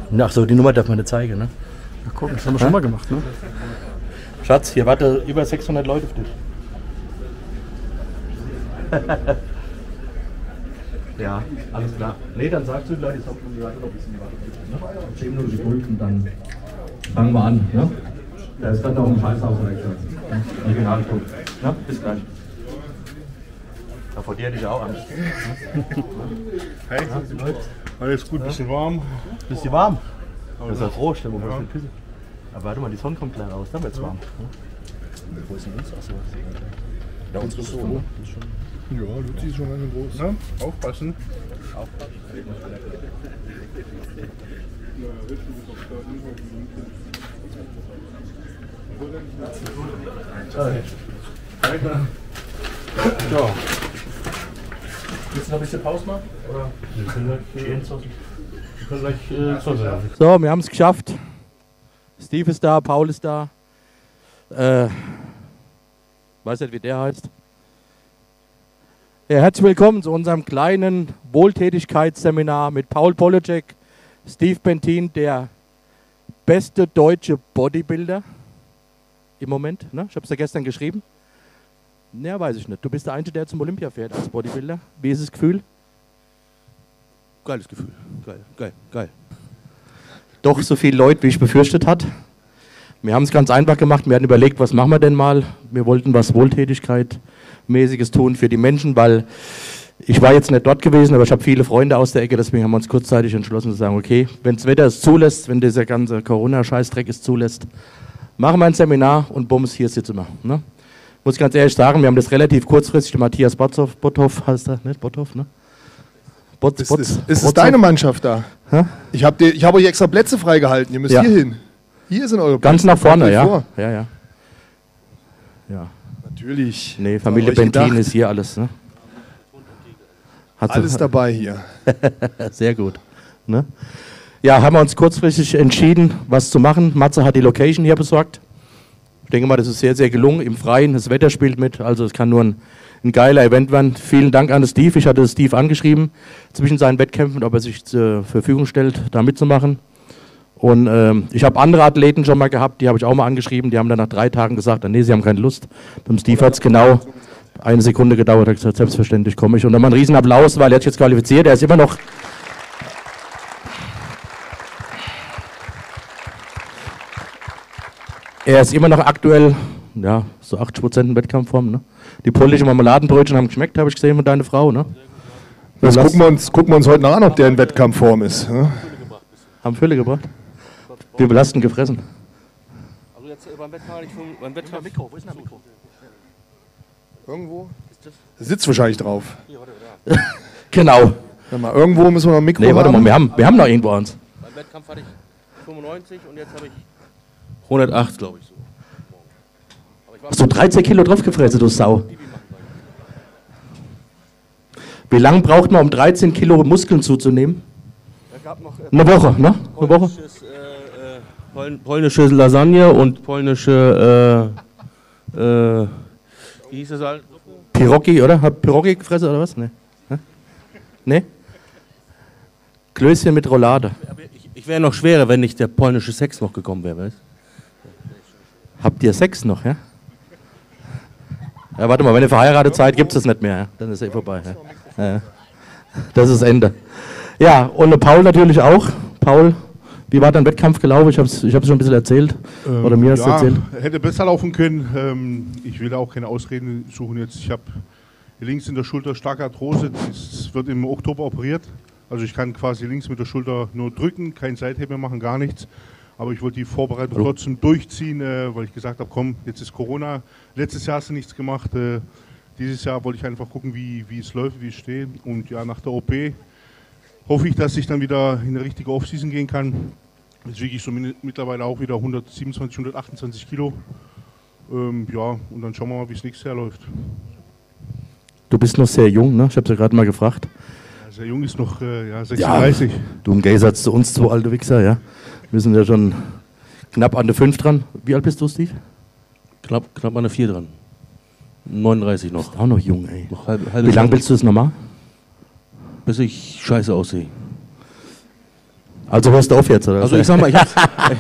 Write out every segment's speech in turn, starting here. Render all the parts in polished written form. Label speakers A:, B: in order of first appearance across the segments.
A: Ach so, die Nummer darf man nicht zeigen, ne?
B: Ja, guck, das haben wir schon mal gemacht, ne?
A: Schatz, hier warten über 600 Leute auf dich. Ja, alles klar. Nee, dann sagst du den Leuten, die warten noch ein bisschen, ne? 10 Minuten Geduld und dann fangen wir an, ne? Da ist dann noch ein Scheißhaus oder so. Originalton. Ja, bis gleich. Da vor dir hätte ich auch Angst.
C: Hey, alles gut, bisschen warm.
A: Bisschen warm? Das ist ja froh, stell mal vor, Küsse. Aber warte mal, die Sonne kommt gleich raus, dann wird's warm. Wo ist denn uns? Achso. Ja, unsere ist so, ne?
C: Ja, Luzi ist schon ganz schön groß. Ne? Aufpassen.
A: Ja. Willst du noch ein bisschen Pause machen? Oder? Wir können gleich So, wir haben es geschafft. Steve ist da, Paul ist da. Weiß nicht, wie der heißt. Ja, herzlich willkommen zu unserem kleinen Wohltätigkeitsseminar mit Paul Polacek, Steve Bentin, der beste deutsche Bodybuilder im Moment. Ne? Ich habe es ja gestern geschrieben. Ja, weiß ich nicht. Du bist der Einzige, der zum Olympia fährt als Bodybuilder. Wie ist das Gefühl?
D: Geiles Gefühl. Geil.
A: Doch so viele Leute, wie ich befürchtet hatte. Wir haben es ganz einfach gemacht. Wir hatten überlegt, was machen wir denn mal? Wir wollten was Wohltätigkeit-mäßiges tun für die Menschen, weil ich war jetzt nicht dort gewesen, aber ich habe viele Freunde aus der Ecke, deswegen haben wir uns kurzzeitig entschlossen zu sagen, okay, wenn das Wetter es zulässt, wenn dieser ganze Corona-Scheißdreck es zulässt, machen wir ein Seminar und bums, hier sitzen wir. Ne? Muss ich ganz ehrlich sagen, wir haben das relativ kurzfristig, der Matthias Botthoff heißt er, nicht Botthoff, ne?
C: Ist es deine Mannschaft da?
A: Hä?
C: Ich hab euch extra Plätze freigehalten, ihr müsst hier hin. Hier sind eure Plätze.
A: Ganz nach vorne, ja.
C: Vor.
A: Ja.
C: Natürlich.
A: Nee, Familie Bentin ist hier alles, ne?
C: Alles dabei hier.
A: Sehr gut. Ne? Ja, haben wir uns kurzfristig entschieden, was zu machen. Matze hat die Location hier besorgt. Ich denke mal, das ist sehr, sehr gelungen im Freien. Das Wetter spielt mit, also es kann nur ein geiler Event werden. Vielen Dank an Steve. Ich hatte Steve angeschrieben zwischen seinen Wettkämpfen, ob er sich zur Verfügung stellt, da mitzumachen. Und ich habe andere Athleten schon mal gehabt, die habe ich auch mal angeschrieben. Die haben dann nach 3 Tagen gesagt, nee, sie haben keine Lust. Beim Steve hat es genau 1 Sekunde gedauert. Er hat gesagt, selbstverständlich komme ich. Und dann mal einen riesen Applaus, weil er hat sich jetzt qualifiziert. Er ist immer noch... Er ist immer noch aktuell, ja, so 80% in Wettkampfform. Ne? Die polnische Marmeladenbrötchen haben geschmeckt, habe ich gesehen mit deiner Frau. Ne?
C: Das gucken wir uns heute noch an, ob der in Wettkampfform ist. Ne?
A: Haben Fülle gebracht? Wie viel hast du denn gefressen?
D: Also jetzt beim Wettkampf Mikro. Wo ist denn das Mikro?
C: Irgendwo? Da sitzt wahrscheinlich drauf.
A: Genau.
C: Mal, irgendwo müssen wir noch ein Mikro haben.
A: Nee, warte mal, wir haben noch irgendwo eins.
D: Beim Wettkampf hatte ich 95 und jetzt habe ich 108, glaube ich. So.
A: Hast du 13 Kilo drauf gefressen, du Sau? Wie lange braucht man, um 13 Kilo Muskeln zuzunehmen? Eine Woche, ne? Eine Woche?
D: Polnische Lasagne und polnische, wie hieß das halt?
A: Pierogi, oder? Hat Pierogi gefressen oder was? Ne? Ne? Klößchen mit Roulade.
D: Ich wäre noch schwerer, wenn nicht der polnische Sex noch gekommen wäre, weißt?
A: Habt ihr Sex noch, ja? Ja, warte mal, wenn ihr verheiratet seid, gibt es das nicht mehr. Ja? Dann ist vorbei. Ja. Das ist Ende. Ja, und Paul natürlich auch. Paul, wie war dein Wettkampf gelaufen? Ich hab's schon ein bisschen erzählt. Oder mir hast du erzählt.
C: Hätte besser laufen können. Ich will auch keine Ausreden suchen jetzt. Ich habe links in der Schulter starke Arthrose. Das wird im Oktober operiert. Also ich kann quasi links mit der Schulter nur drücken, kein Seitheben machen, gar nichts. Aber ich wollte die Vorbereitung trotzdem durchziehen, weil ich gesagt habe, komm, jetzt ist Corona. Letztes Jahr hast du nichts gemacht. Dieses Jahr wollte ich einfach gucken, wie es läuft, wie es steht. Und ja, nach der OP hoffe ich, dass ich dann wieder in eine richtige Offseason gehen kann. Jetzt wiege ich so mittlerweile auch wieder 127, 128 Kilo. Ja, und dann schauen wir mal, wie es nächstes Jahr läuft.
A: Du bist noch sehr jung, ne? Ich habe es ja gerade mal gefragt.
C: Ja, sehr jung ist noch 36.
A: Ja, du im Gegensatz zu uns, 2 alte Wichser, ja. Wir sind ja schon knapp an der 5 dran. Wie alt bist du, Steve?
D: Knapp an der 4 dran. 39 noch.
A: Du bist auch noch jung, ey.
D: Noch
A: Wie lange willst du das noch machen?
D: Bis ich scheiße aussehe.
A: Also hörst du auf jetzt, oder?
D: Also ich sag mal, ich hab's.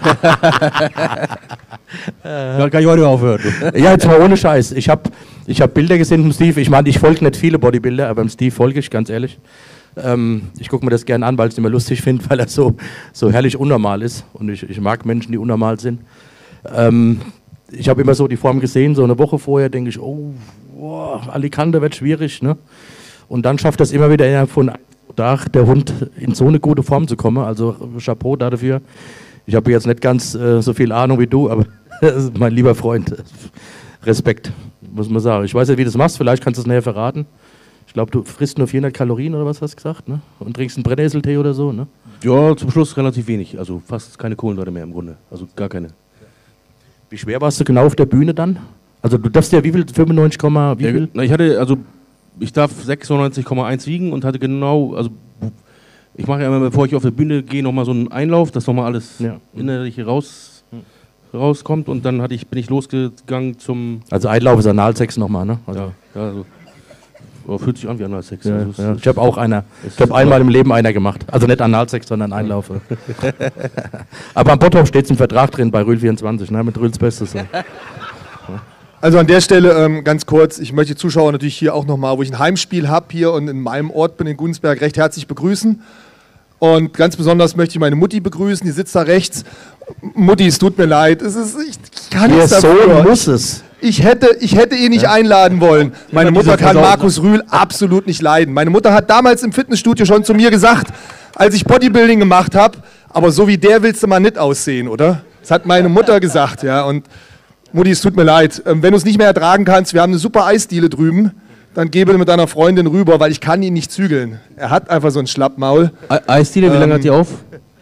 D: Da kann ich heute aufhören.
A: Ja, jetzt mal ohne Scheiß. Ich hab Bilder gesehen vom Steve. Ich meine, ich folge nicht viele Bodybuilder, aber beim Steve folge ich, ganz ehrlich. Ich gucke mir das gerne an, weil ich es immer lustig finde, weil er so herrlich unnormal ist. Und ich mag Menschen, die unnormal sind. Ich habe immer so die Form gesehen, so eine Woche vorher denke ich, oh, boah, Alicante wird schwierig. Ne? Und dann schafft das immer wieder innerhalb von einem Tag, der Hund in so eine gute Form zu kommen. Also Chapeau dafür. Ich habe jetzt nicht ganz so viel Ahnung wie du, aber mein lieber Freund, Respekt, muss man sagen. Ich weiß nicht, wie du das machst, vielleicht kannst du es näher verraten. Ich glaube, du frisst nur 400 Kalorien oder was hast du gesagt, ne? Und trinkst einen Brennnesseltee oder so, ne?
D: Ja, zum Schluss relativ wenig. Also fast keine Kohlenhydrate mehr im Grunde. Also gar keine.
A: Wie schwer warst du genau auf der Bühne dann? Also du darfst ja wie viel? 95, wie viel?
D: Na, ich darf 96,1 wiegen und hatte genau, also ich mache ja immer, bevor ich auf der Bühne gehe, nochmal so einen Einlauf, dass nochmal alles innerlich rauskommt und dann bin ich losgegangen zum...
A: Also Einlauf ist Analsex nochmal, ne? Also
D: also fühlt sich an wie Analsex.
A: Ja,
D: Also
A: ja. Ich habe auch einmal im Leben einer gemacht. Also nicht Analsex, sondern Einlauf. Aber am Bottrop steht es im Vertrag drin bei Rühl 24, ne? Mit Rühls Bestes. So.
E: Also an der Stelle ganz kurz, ich möchte die Zuschauer natürlich hier auch nochmal, wo ich ein Heimspiel habe hier und in meinem Ort bin, in Gunsberg, recht herzlich begrüßen. Und ganz besonders möchte ich meine Mutti begrüßen, die sitzt da rechts. Mutti, es tut mir leid, ich kann nichts dafür.
A: Der Sohn muss es.
E: Ich hätte ihn nicht einladen wollen. Meine Mutter kann Markus Rühl absolut nicht leiden. Meine Mutter hat damals im Fitnessstudio schon zu mir gesagt, als ich Bodybuilding gemacht habe, aber so wie der willst du mal nicht aussehen, oder? Das hat meine Mutter gesagt, ja. Und Mutti, es tut mir leid. Wenn du es nicht mehr ertragen kannst, wir haben eine super Eisdiele drüben, dann gebe mit deiner Freundin rüber, weil ich kann ihn nicht zügeln. Er hat einfach so ein Schlappmaul.
D: Eisdiele, wie lange hat die auf?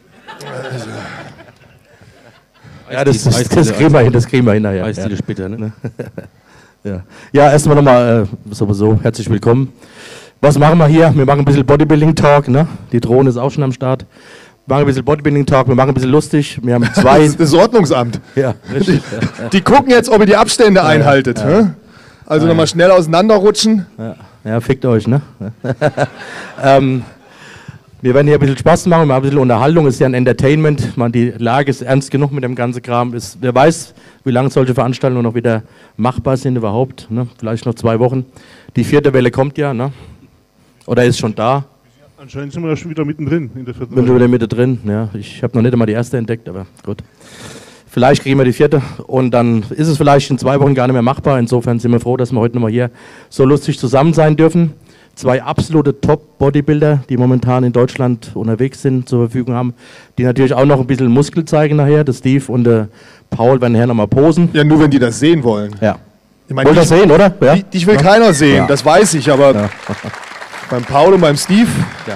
A: Ja, das kriegen wir hin nachher.
D: Eisdiele später, ne?
A: Ja, erstmal nochmal sowieso herzlich willkommen. Was machen wir hier? Wir machen ein bisschen Bodybuilding-Talk, ne? Die Drohne ist auch schon am Start. Wir machen ein bisschen Bodybuilding-Talk, wir machen ein bisschen lustig. Wir haben zwei...
E: Das Ordnungsamt.
A: Ja, richtig.
E: Die gucken jetzt, ob ihr die Abstände einhaltet. Ja. Also nochmal schnell auseinanderrutschen.
A: Ja, fickt euch, ne? Wir werden hier ein bisschen Spaß machen, ein bisschen Unterhaltung, ist ja ein Entertainment. Die Lage ist ernst genug mit dem ganzen Kram. Wer weiß, wie lange solche Veranstaltungen noch wieder machbar sind überhaupt. Ne? Vielleicht noch 2 Wochen. Die 4. Welle kommt ja, ne? Oder ist schon da.
C: Anscheinend sind wir ja schon wieder mittendrin in der 4.
A: Bin schon wieder mittendrin, ja. Ich habe noch nicht einmal die erste entdeckt, aber gut. Vielleicht kriegen wir die 4. und dann ist es vielleicht in 2 Wochen gar nicht mehr machbar. Insofern sind wir froh, dass wir heute nochmal hier so lustig zusammen sein dürfen. 2 absolute Top-Bodybuilder, die momentan in Deutschland unterwegs sind, zur Verfügung haben, die natürlich auch noch ein bisschen Muskel zeigen nachher. Der Steve und der Paul werden nachher nochmal posen.
E: Ja, nur wenn die das sehen wollen.
A: Ja.
E: Ich meine,
A: Wollt ihr das sehen, oder? Ja?
E: Dich will keiner sehen, das weiß ich, aber beim Paul und beim Steve...
A: Ja.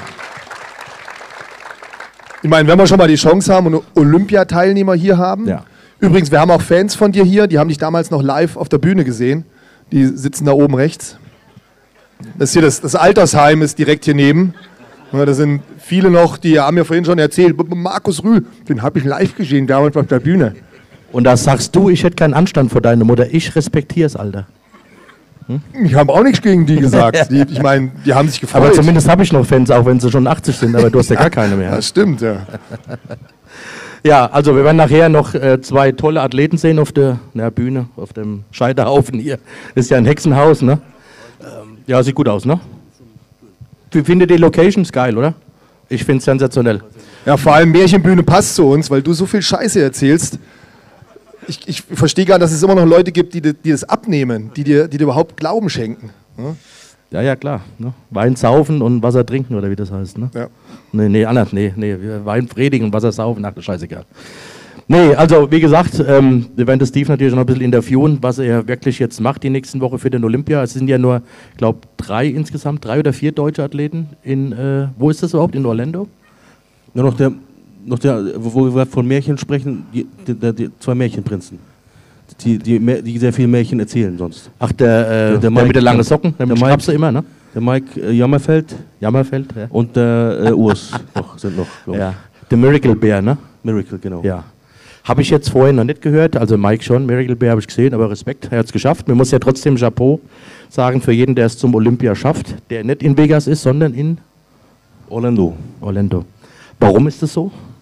E: Ich meine, wenn wir schon mal die Chance haben und Olympiateilnehmer hier haben.
A: Ja.
E: Übrigens, wir haben auch Fans von dir hier, die haben dich damals noch live auf der Bühne gesehen. Die sitzen da oben rechts. Das hier, das Altersheim ist direkt hier neben. Ja, da sind viele noch, die haben mir vorhin schon erzählt, Markus Rühl, den habe ich live gesehen, damals auf der Bühne.
A: Und da sagst du, ich hätte keinen Anstand vor deiner Mutter. Ich respektiere es, Alter.
E: Ich habe auch nichts gegen die gesagt. Ich meine, die haben sich gefreut.
A: Aber zumindest habe ich noch Fans, auch wenn sie schon 80 sind, aber du hast ja gar keine mehr.
E: Das stimmt, ja.
A: Ja, also wir werden nachher noch 2 tolle Athleten sehen auf der Bühne, auf dem Scheiterhaufen hier. Das ist ja ein Hexenhaus, ne? Ja, sieht gut aus, ne? Ich finde die Locations geil, oder? Ich finde es sensationell.
E: Ja, vor allem Märchenbühne passt zu uns, weil du so viel Scheiße erzählst. Ich verstehe gar nicht, dass es immer noch Leute gibt, die das abnehmen, die dir überhaupt Glauben schenken.
A: Ja, klar. Ne? Wein saufen und Wasser trinken, oder wie das heißt, ne?
E: Ja.
A: Nee, anders, nee. Wein predigen und Wasser saufen, ach, scheißegal. Nee, also wie gesagt, wir werden das Steve natürlich noch ein bisschen interviewen, was er wirklich jetzt macht die nächsten Woche für den Olympia. Es sind ja nur, ich glaube, 3 insgesamt, 3 oder 4 deutsche Athleten wo ist das überhaupt, in Orlando?
D: Ja, wo wir von Märchen sprechen, die 2 Märchenprinzen, die sehr viel Märchen erzählen sonst.
A: Ach, der
D: Mike,
A: mit den langen Socken, der schnappst du immer, ne?
D: Der Mike Jammerfeld
A: ja.
D: Und der Urs sind noch, glaube ich.
A: Ja, der Miracle Bear, ne?
D: Miracle, genau.
A: Ja. Habe ich jetzt vorhin noch nicht gehört, also Mike schon, Miracle Bear habe ich gesehen, aber Respekt, er hat es geschafft. Man muss ja trotzdem Chapeau sagen für jeden, der es zum Olympia schafft, der nicht in Vegas ist, sondern in
D: Orlando.
A: Warum ist das so?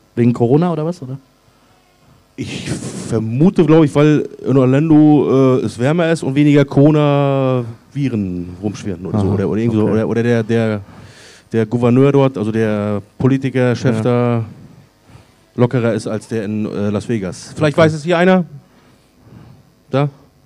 A: Wegen Corona oder was? Oder?
D: Ich vermute, glaube ich, weil in Orlando es wärmer ist und weniger Corona-Viren rumschwirren oder so. Oder irgendwie so. Oder der Gouverneur dort, also der Politiker-Chef da, lockerer ist als der in Las Vegas. Vielleicht weiß es hier einer? Da?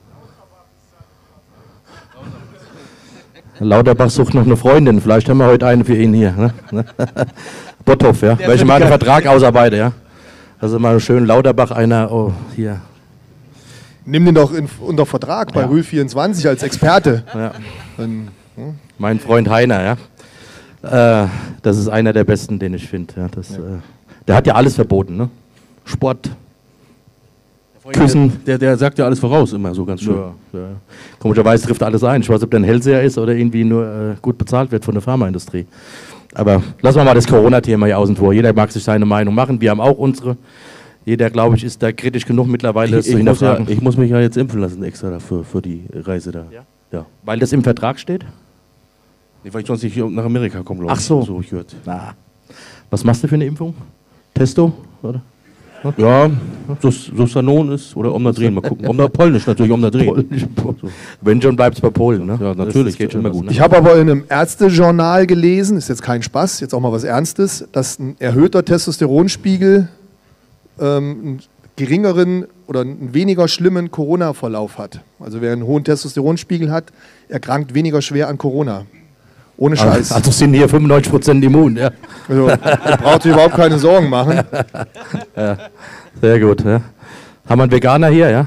A: Lauterbach sucht noch eine Freundin. Vielleicht haben wir heute eine für ihn hier. Ne? Botthoff, ja. Weil ich mal einen Vertrag ausarbeite, ja. Also mal schön Lauterbach einer, oh, hier.
E: Nimm den doch unter Vertrag bei Rühl 24 als Experte.
A: Ja. Mein Freund Heiner, ja. Das ist einer der besten, den ich finde. Ja, der hat ja alles verboten, ne? Sport, Küssen.
D: Der sagt ja alles voraus immer so ganz schön.
A: Ja. Komischerweise trifft alles ein. Ich weiß, ob der ein Hellseher ist oder irgendwie nur gut bezahlt wird von der Pharmaindustrie. Aber lassen wir mal das Corona-Thema hier außen vor. Jeder mag sich seine Meinung machen. Wir haben auch unsere. Jeder, glaube ich, ist da kritisch genug mittlerweile.
D: Ich muss mich ja jetzt impfen lassen extra dafür, für die Reise da.
A: Ja. Weil das im Vertrag steht?
D: Nee, weil ich sonst nicht nach Amerika komme, glaube ich.
A: Ach so.
D: So ich gehört.
A: Was machst du für eine Impfung? Testo? Oder?
D: Ja, Sustanon ist, oder Omnadren, mal gucken. Polnisch natürlich, Omnadren.
A: So. Wenn schon, bleibt es bei Polen, ne?
D: Ja, natürlich, das geht schon immer gut.
E: Ich habe aber in einem Ärztejournal gelesen, ist jetzt kein Spaß, jetzt auch mal was Ernstes, dass ein erhöhter Testosteronspiegel einen geringeren oder einen weniger schlimmen Corona-Verlauf hat. Also wer einen hohen Testosteronspiegel hat, erkrankt weniger schwer an Corona. Ohne Scheiß.
A: Also sind hier 95% immun, ja.
E: Also, da braucht ihr überhaupt keine Sorgen machen.
A: Ja, sehr gut. Ja. Haben wir einen Veganer hier, ja?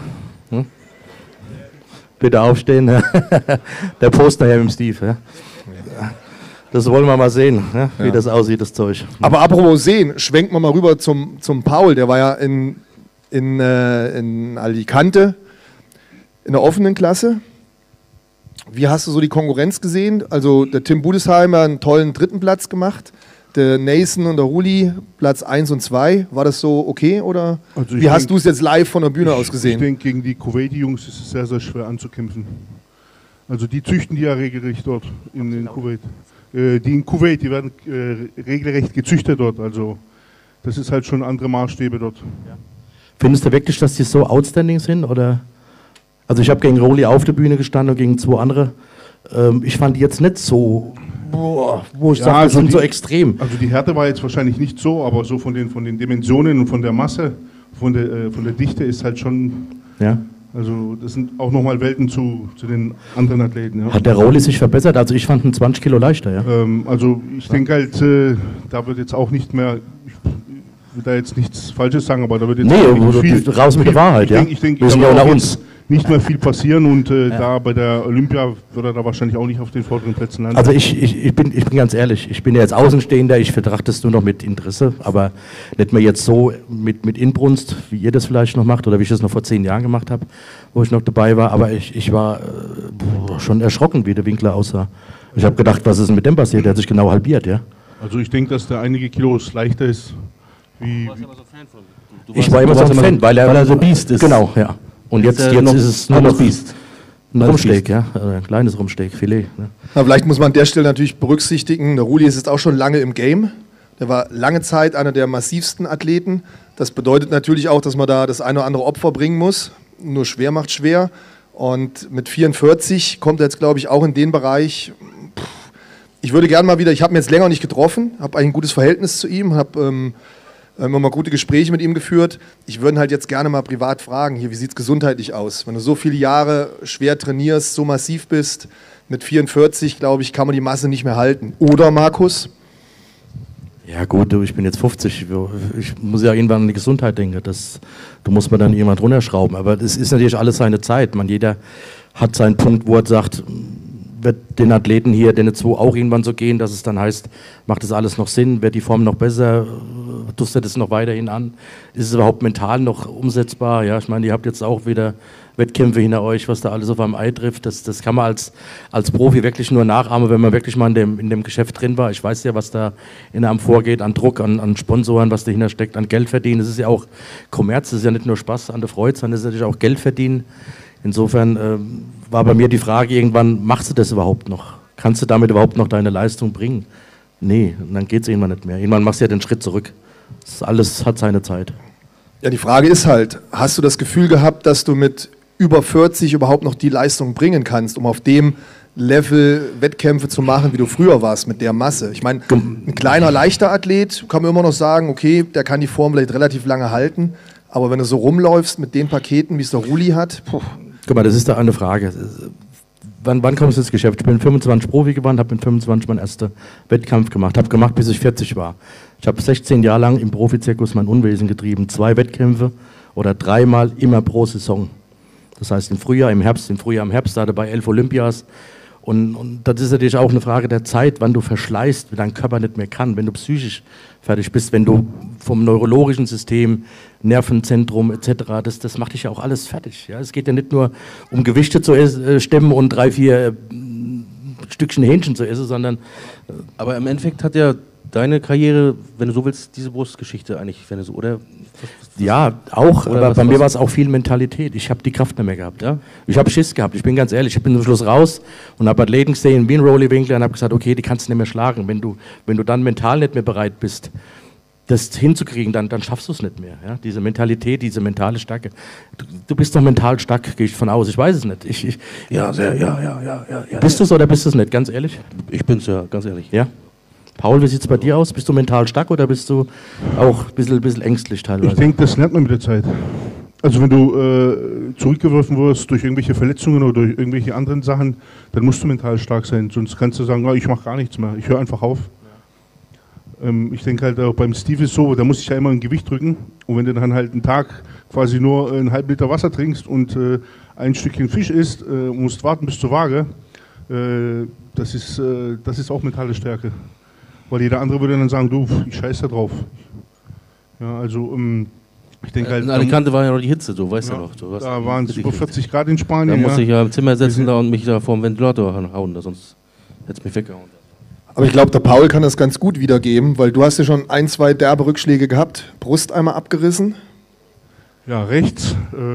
A: Bitte aufstehen. Ja. Der Poster hier mit dem Steve. Ja. Das wollen wir mal sehen, ja, wie das aussieht, das Zeug.
E: Aber apropos sehen, schwenken wir mal rüber zum Paul. Der war ja in Alicante in der offenen Klasse. Wie hast du so die Konkurrenz gesehen? Also der Tim Budesheimer einen tollen 3. Platz gemacht, der Nathan und der Ruli Platz 1 und 2. War das so okay oder
C: also
E: wie hast du es jetzt live von der Bühne aus gesehen?
C: Ich denke, gegen die Kuwaiti-Jungs ist es sehr, sehr schwer anzukämpfen. Also die züchten die ja regelrecht dort in Kuwait. Die in Kuwait, die werden regelrecht gezüchtet dort. Also das ist halt schon andere Maßstäbe dort.
A: Findest du wirklich, dass die so outstanding sind? Oder? Also ich habe gegen Roli auf der Bühne gestanden und gegen 2 andere. Ich fand die jetzt nicht so, wo ich sage, die sind so extrem.
C: Also die Härte war jetzt wahrscheinlich nicht so, aber so von den Dimensionen und von der Masse, von der Dichte ist halt schon...
A: Ja.
C: Also das sind auch nochmal Welten zu den anderen Athleten. Ja.
A: Hat der Roli sich verbessert? Also ich fand ihn 20 Kilo leichter, ja.
C: Also ich denke halt, da wird jetzt auch nicht mehr, ich will da jetzt nichts Falsches sagen, aber da wird jetzt
A: nicht viel, raus mit der Wahrheit, ja.
C: Ich denke,
A: wir sind ja unter uns.
C: Nicht mehr viel passieren und da bei der Olympia wird er da wahrscheinlich auch nicht auf den vorderen Plätzen landen.
A: Also ich bin ganz ehrlich, ich bin ja jetzt Außenstehender, ich betrachte es nur noch mit Interesse, aber nicht mehr jetzt so mit Inbrunst, wie ihr das vielleicht noch macht oder wie ich das noch vor 10 Jahren gemacht habe, wo ich noch dabei war, aber ich war schon erschrocken, wie der Winkler aussah. Ich habe gedacht, was ist denn mit dem passiert? Der hat sich genau halbiert, ja.
C: Also ich denke, dass der einige Kilos leichter ist.
A: Ich war immer so ein Fan, weil er so Biest ist. Genau, ja. Und jetzt ist es nur noch Biest. Ein Rumsteak, ja, ein kleines Rumsteak, Filet. Ne?
E: Na, vielleicht muss man an der Stelle natürlich berücksichtigen, der Ruli ist jetzt auch schon lange im Game. Der war lange Zeit einer der massivsten Athleten. Das bedeutet natürlich auch, dass man da das eine oder andere Opfer bringen muss. Nur schwer macht schwer. Und mit 44 kommt er jetzt, glaube ich, auch in den Bereich. Ich würde gerne mal wieder, ich habe ihn jetzt länger nicht getroffen, habe eigentlich ein gutes Verhältnis zu ihm, habe immer mal gute Gespräche mit ihm geführt. Ich würde ihn halt jetzt gerne mal privat fragen, hier, wie sieht es gesundheitlich aus? Wenn du so viele Jahre schwer trainierst, so massiv bist, mit 44, glaube ich, kann man die Masse nicht mehr halten. Oder, Markus?
A: Ja gut, ich bin jetzt 50, ich muss ja irgendwann an die Gesundheit denken, da muss man dann irgendwann runterschrauben, aber das ist natürlich alles seine Zeit. Jeder hat seinen Punkt, wo er sagt, wird den Athleten hier, den 2 auch irgendwann so gehen, dass es dann heißt, macht das alles noch Sinn, wird die Form noch besser, tust du das noch weiterhin an, ist es überhaupt mental noch umsetzbar? Ja, ich meine, ihr habt jetzt auch wieder Wettkämpfe hinter euch, was da alles auf einem Ei trifft, das kann man als Profi wirklich nur nachahmen, wenn man wirklich mal in dem Geschäft drin war. Ich weiß ja, was da in einem vorgeht, an Druck, an Sponsoren, was dahinter steckt, an Geld verdienen. Das ist ja auch Kommerz, das ist ja nicht nur Spaß an der Freude, sondern das ist natürlich auch Geld verdienen. Insofern war bei mir die Frage irgendwann, machst du das überhaupt noch? Kannst du damit überhaupt noch deine Leistung bringen? Nee, und dann geht es irgendwann nicht mehr. Irgendwann machst du ja den Schritt zurück. Das alles hat seine Zeit.
E: Ja, die Frage ist halt, hast du das Gefühl gehabt, dass du mit über 40 überhaupt noch die Leistung bringen kannst, um auf dem Level Wettkämpfe zu machen, wie du früher warst, mit der Masse? Ich meine, ein kleiner, leichter Athlet kann man immer noch sagen, okay, der kann die Form vielleicht relativ lange halten, aber wenn du so rumläufst mit den Paketen, wie es der Ruli hat,
A: Guck mal, das ist da eine Frage. Wann kommst du ins Geschäft? Ich bin 25 Profi geworden, habe mit 25 meinen ersten Wettkampf gemacht. Habe gemacht, bis ich 40 war. Ich habe 16 Jahre lang im Profizirkus mein Unwesen getrieben. 2 Wettkämpfe oder 3-mal immer pro Saison. Das heißt im Frühjahr, im Herbst, da hatte bei 11 Olympias. Und das ist natürlich auch eine Frage der Zeit, wann du verschleißt, wenn dein Körper nicht mehr kann, wenn du psychisch fertig bist, wenn du vom neurologischen System, Nervenzentrum etc., das macht dich ja auch alles fertig. Ja? Es geht ja nicht nur um Gewichte zu stemmen und 3, 4 Stückchen Hähnchen zu essen, sondern...
D: Aber im Endeffekt hat ja deine Karriere, wenn du so willst, diese Brustgeschichte eigentlich, wenn du so, oder?
A: Ja, auch, aber bei mir war es auch viel Mentalität. Ich habe die Kraft nicht mehr gehabt. Ja? Ich habe Schiss gehabt, ich bin ganz ehrlich. Ich bin zum Schluss raus und habe Athleten gesehen, wie ein Rolly Winkler, und habe gesagt, okay, die kannst du nicht mehr schlagen. Wenn du dann mental nicht mehr bereit bist, das hinzukriegen, dann schaffst du es nicht mehr. Ja? Diese Mentalität, diese mentale Stärke. Du bist doch mental stark, gehe ich von aus. Ich weiß es nicht.
D: Ja.
A: Bist du es oder bist du es nicht, ganz ehrlich?
D: Ich bin's ja, ganz ehrlich.
A: Ja? Paul, wie sieht es bei dir aus? Bist du mental stark oder bist du auch ein bisschen ängstlich teilweise?
C: Ich denke, das lernt man mit der Zeit. Also wenn du zurückgeworfen wirst durch irgendwelche Verletzungen oder durch irgendwelche anderen Sachen, dann musst du mental stark sein. Sonst kannst du sagen, ich mache gar nichts mehr, ich höre einfach auf. Ja. Ich denke halt auch beim Steve ist so, da muss ich ja immer ein Gewicht drücken. Und wenn du dann halt einen Tag quasi nur einen halben Liter Wasser trinkst und ein Stückchen Fisch isst, musst warten bis zur Waage, das ist auch mentale Stärke. Weil jeder andere würde dann sagen, du, ich scheiße da drauf. Ja, also ich denke halt...
D: In Alicante war ja noch die Hitze, du weißt ja noch.
C: Da waren es über 40 Grad in Spanien.
D: Da musste ich ja im Zimmer sitzen da und mich da vor dem Ventilator hauen, sonst hätte es mich weggehauen.
E: aber ich glaube, der Paul kann das ganz gut wiedergeben, weil du hast ja schon 1, 2 derbe Rückschläge gehabt, Brust einmal abgerissen.
C: Ja, rechts.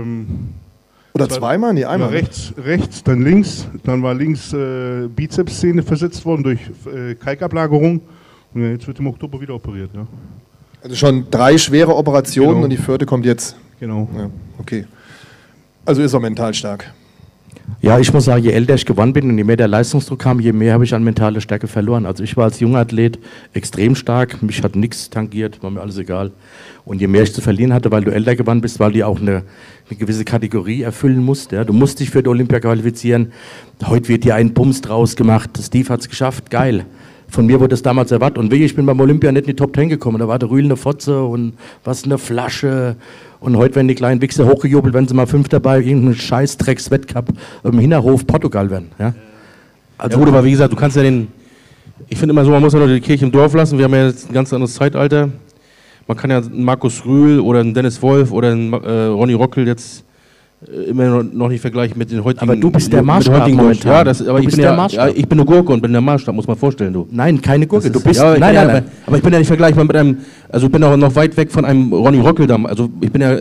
E: Oder zweimal? Nee, einmal.
C: Ja, rechts, dann links. Dann war links Bizepssehne versetzt worden durch Kalkablagerung. Und jetzt wird im Oktober wieder operiert. Ja.
E: Also schon 3 schwere Operationen, genau. Und die 4. kommt jetzt.
C: Genau.
E: Ja, okay. Also ist er mental stark.
A: Ja, ich muss sagen, je älter ich geworden bin und je mehr der Leistungsdruck kam, je mehr habe ich an mentale Stärke verloren. Also ich war als junger Athlet extrem stark, mich hat nichts tangiert, war mir alles egal. Und je mehr ich zu verlieren hatte, weil du älter geworden bist, weil du auch eine gewisse Kategorie erfüllen musst. Ja. Du musst dich für die Olympia qualifizieren. Heute wird dir ein Bums draus gemacht. Steve hat es geschafft, geil. Von mir wurde es damals erwartet. Und ich bin beim Olympia nicht in die Top 10 gekommen. Da war der Rühl eine Fotze und was eine Flasche. Und heute werden die kleinen Wichser hochgejubelt, wenn sie mal 5 dabei irgendeinen Scheiß-Drecks-Wettcup im Hinterhof Portugal werden. Ja?
D: Also gut, aber wie gesagt, du kannst ja ich finde immer so, man muss ja noch die Kirche im Dorf lassen. Wir haben ja jetzt ein ganz anderes Zeitalter. Man kann ja einen Markus Rühl oder einen Dennis Wolf oder einen Ronny Rockel jetzt immer noch nicht vergleichen mit den heutigen.
A: Aber du bist der Maßstab
D: momentan. Ja, aber ich bin der Maßstab. Ja, ich bin eine Gurke und bin der Maßstab, muss man vorstellen, du.
A: Nein, keine Gurke.
D: Du bist. Ja, nein. Aber ich bin ja nicht vergleichbar mit einem. Also ich bin auch noch weit weg von einem Ronny Rockel. Also ich bin ja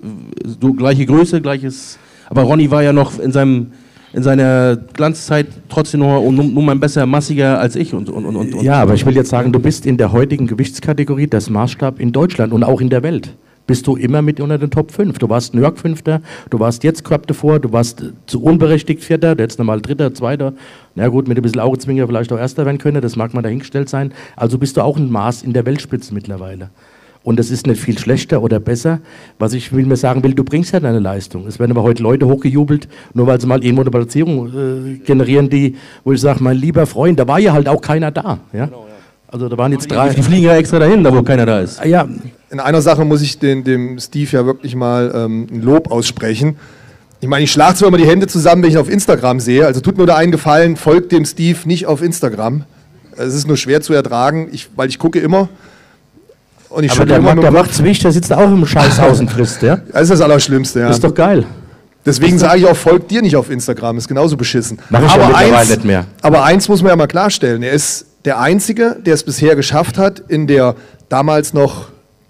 D: so gleiche Größe, gleiches. Aber Ronny war ja noch in seiner Glanzzeit trotzdem nur mal besser, massiger als ich. Und.
A: Ja, aber ich will jetzt sagen, du bist in der heutigen Gewichtskategorie das Maßstab in Deutschland und auch in der Welt. Bist du immer mit unter den Top 5. Du warst New York 5., du warst jetzt Cup davor, du warst zu unberechtigt 4., jetzt nochmal 3., 2. Na gut, mit ein bisschen Augenzwinger vielleicht auch 1. werden können, das mag mal dahingestellt sein. Also bist du auch ein Maß in der Weltspitze mittlerweile. Und das ist nicht viel schlechter oder besser. Was ich mir sagen will, du bringst ja deine Leistung. Es werden aber heute Leute hochgejubelt, nur weil sie mal irgendwo eine Platzierung generieren, wo ich sage, mein lieber Freund, da war ja halt auch keiner da. Ja? Genau, ja. Also da waren jetzt 3.
D: Die fliegen ja extra dahin, da wo keiner da ist.
A: Ja.
E: In einer Sache muss ich dem Steve ja wirklich mal ein Lob aussprechen. Ich meine, ich schlage zwar immer die Hände zusammen, wenn ich ihn auf Instagram sehe. Also tut mir da einen Gefallen, folgt dem Steve nicht auf Instagram. Es ist nur schwer zu ertragen, weil ich gucke immer. Und ich
A: aber der macht Zwicht, der sitzt auch im Scheißhaus und frisst, ja?
E: Das ist das Allerschlimmste, ja.
A: Das ist doch geil.
E: Deswegen sage ich auch, folgt dir nicht auf Instagram, ist genauso beschissen.
A: Mach ich aber ja mittlerweile nicht mehr.
E: Aber eins muss man ja mal klarstellen, er ist der Einzige, der es bisher geschafft hat, in der damals noch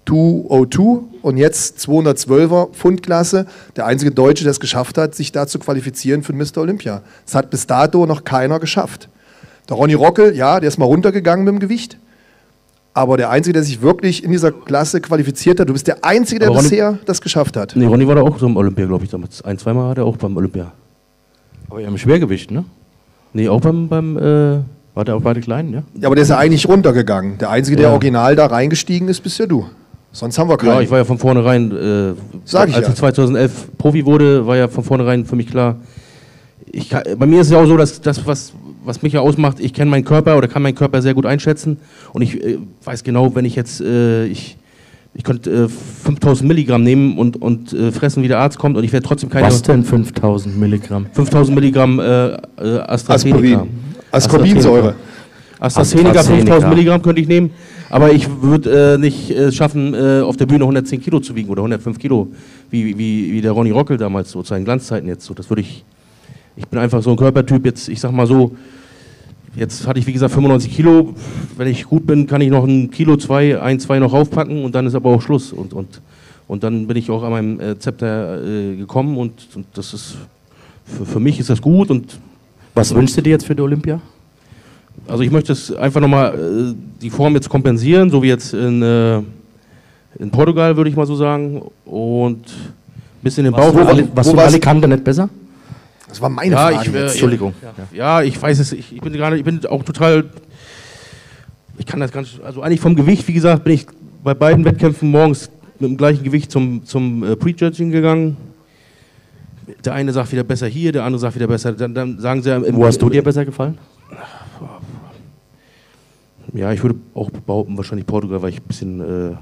E: 202 und jetzt 212er Pfundklasse, der einzige Deutsche, der es geschafft hat, sich da zu qualifizieren für Mr. Olympia. Das hat bis dato noch keiner geschafft. Der Ronny Rockel, ja, der ist mal runtergegangen mit dem Gewicht. aber der Einzige, der sich wirklich in dieser Klasse qualifiziert hat. Du bist der Einzige, der bisher das geschafft hat.
D: Nee, Ronny war da auch so im Olympia, glaube ich, damals. 1-2 Mal hat er auch beim Olympia.
A: Aber ja im Schwergewicht, ne?
D: Nee, auch
A: war der auch beide kleinen, ja?
E: Ja, aber der ist ja eigentlich runtergegangen. Der Einzige, der original da reingestiegen ist, bist ja du. Sonst haben wir keinen.
D: Ja, ich war ja von vornherein, als ich 2011 Profi wurde, war ja von vornherein für mich klar, bei mir ist es ja auch so, dass das, was mich ja ausmacht, ich kenne meinen Körper oder kann meinen Körper sehr gut einschätzen und ich weiß genau, wenn ich jetzt, ich könnte 5000 Milligramm nehmen und fressen, wie der Arzt kommt und ich werde trotzdem keine...
A: Was denn 5000 Milligramm?
D: 5000 Milligramm AstraZeneca.
E: Ascorbinsäure.
D: AstraZeneca 5000 Milligramm könnte ich nehmen, aber ich würde nicht schaffen, auf der Bühne 110 Kilo zu wiegen oder 105 Kilo, wie der Ronny Rockel damals, so zu seinen Glanzzeiten jetzt. So, das würde ich bin einfach so ein Körpertyp, jetzt, ich sag mal so, jetzt hatte ich wie gesagt 95 Kilo, wenn ich gut bin, kann ich noch ein Kilo, zwei noch raufpacken und dann ist aber auch Schluss. Und dann bin ich auch an meinem Zepter gekommen und das ist, für mich ist das gut. Und
A: was wünschst du dir jetzt für die Olympia?
D: Also ich möchte es einfach nochmal die Form jetzt kompensieren, so wie jetzt in Portugal, würde ich mal so sagen, und ein bisschen den Bauch.
A: Was du Alicante nicht besser?
E: Das war meine Frage.
A: Entschuldigung.
D: Ja, ich weiß es. Ich bin auch total. Ich kann das ganz. Also eigentlich vom Gewicht, wie gesagt, bin ich bei beiden Wettkämpfen morgens mit dem gleichen Gewicht zum Prejudging gegangen. Der eine sagt wieder besser hier, der andere sagt wieder besser. Dann sagen sie.
A: Wo hast du dir besser gefallen?
D: Ja, ich würde auch behaupten, wahrscheinlich Portugal, weil ich ein bisschen.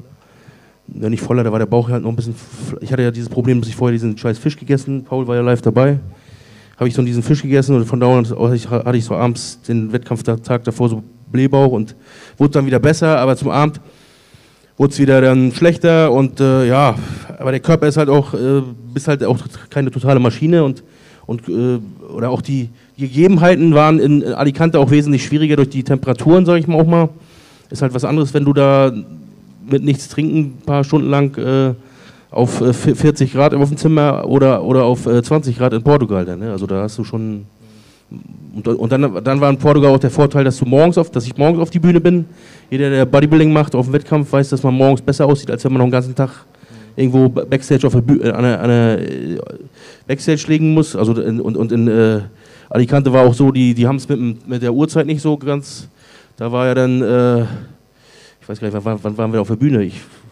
D: Nicht voller, da war der Bauch halt noch ein bisschen. Ich hatte ja dieses Problem, dass ich vorher diesen scheiß Fisch gegessen. Paul war ja live dabei. Habe ich so diesen Fisch gegessen und von da an hatte ich so abends den Wettkampftag davor so Blähbauch und wurde dann wieder besser, aber zum Abend wurde es wieder dann schlechter und ja, aber der Körper ist halt auch, bist halt auch keine totale Maschine und oder auch die Gegebenheiten waren in Alicante auch wesentlich schwieriger durch die Temperaturen, sage ich mal auch mal. Ist halt was anderes, wenn du da mit nichts trinken ein paar Stunden lang auf 40 Grad auf dem Zimmer oder auf 20 Grad in Portugal dann, ne? Also da hast du schon und dann war in Portugal auch der Vorteil, dass ich morgens auf die Bühne bin. Jeder, der Bodybuilding macht auf dem Wettkampf, weiß, dass man morgens besser aussieht, als wenn man noch den ganzen Tag irgendwo Backstage auf an der Backstage liegen muss. Also in Alicante war auch so, die haben es mit der Uhrzeit nicht so ganz. Da war ja dann ich weiß gar nicht, wann waren wir auf der Bühne?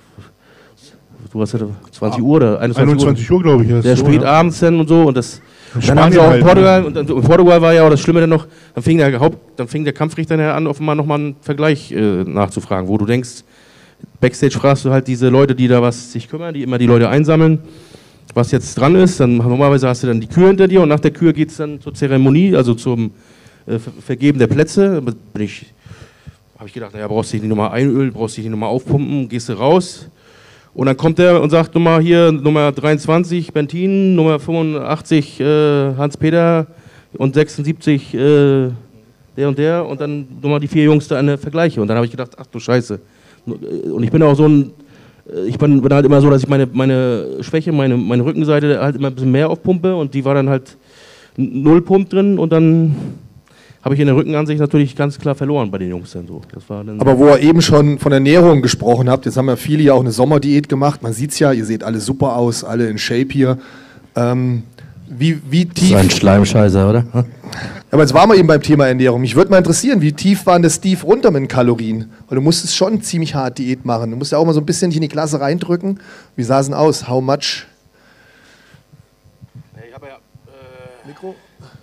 D: Du hast ja 20 Uhr oder
C: 21 Uhr, glaube ich.
D: Sehr
C: so,
D: spät abends dann und so. Und dann haben sie auch in Portugal, und in Portugal war ja auch das Schlimme dann noch, dann fing der Kampfrichter nachher an, offenbar nochmal einen Vergleich nachzufragen, wo du denkst, Backstage fragst du halt diese Leute, die da sich kümmern, die immer die Leute einsammeln, was jetzt dran ist. Dann normalerweise hast du dann die Kür hinter dir und nach der Kür geht es dann zur Zeremonie, also zum Vergeben der Plätze. Habe ich gedacht, naja, brauchst du dich nicht nochmal einölen, brauchst du dich nicht nochmal aufpumpen, gehst du raus. Und dann kommt er und sagt, Nummer 23 Bentin, Nummer 85 Hans-Peter und 76 der und der und dann nochmal die 4 Jungs da eine Vergleiche. Und dann habe ich gedacht, ach du Scheiße. Und ich bin auch so ich bin halt immer so, dass ich meine Schwäche, meine Rückenseite halt immer ein bisschen mehr aufpumpe und die war dann halt 0 Pump drin und dann habe ich in der Rückenansicht natürlich ganz klar verloren bei den Jungs dann so. Das war dann
E: aber wo ihr eben schon von Ernährung gesprochen habt, jetzt haben ja viele ja auch eine Sommerdiät gemacht, man sieht es ja, ihr seht alle super aus, alle in Shape hier. Wie tief...
A: So ein Schleimscheißer, oder?
E: Aber jetzt waren wir eben beim Thema Ernährung. Mich würde mal interessieren, wie tief war das Steve runter mit den Kalorien? Weil du musstest schon ziemlich hart Diät machen. Du musst ja auch mal so ein bisschen in die Klasse reindrücken. Wie sah es denn aus? How much?
D: Ich habe ja...
E: Mikro?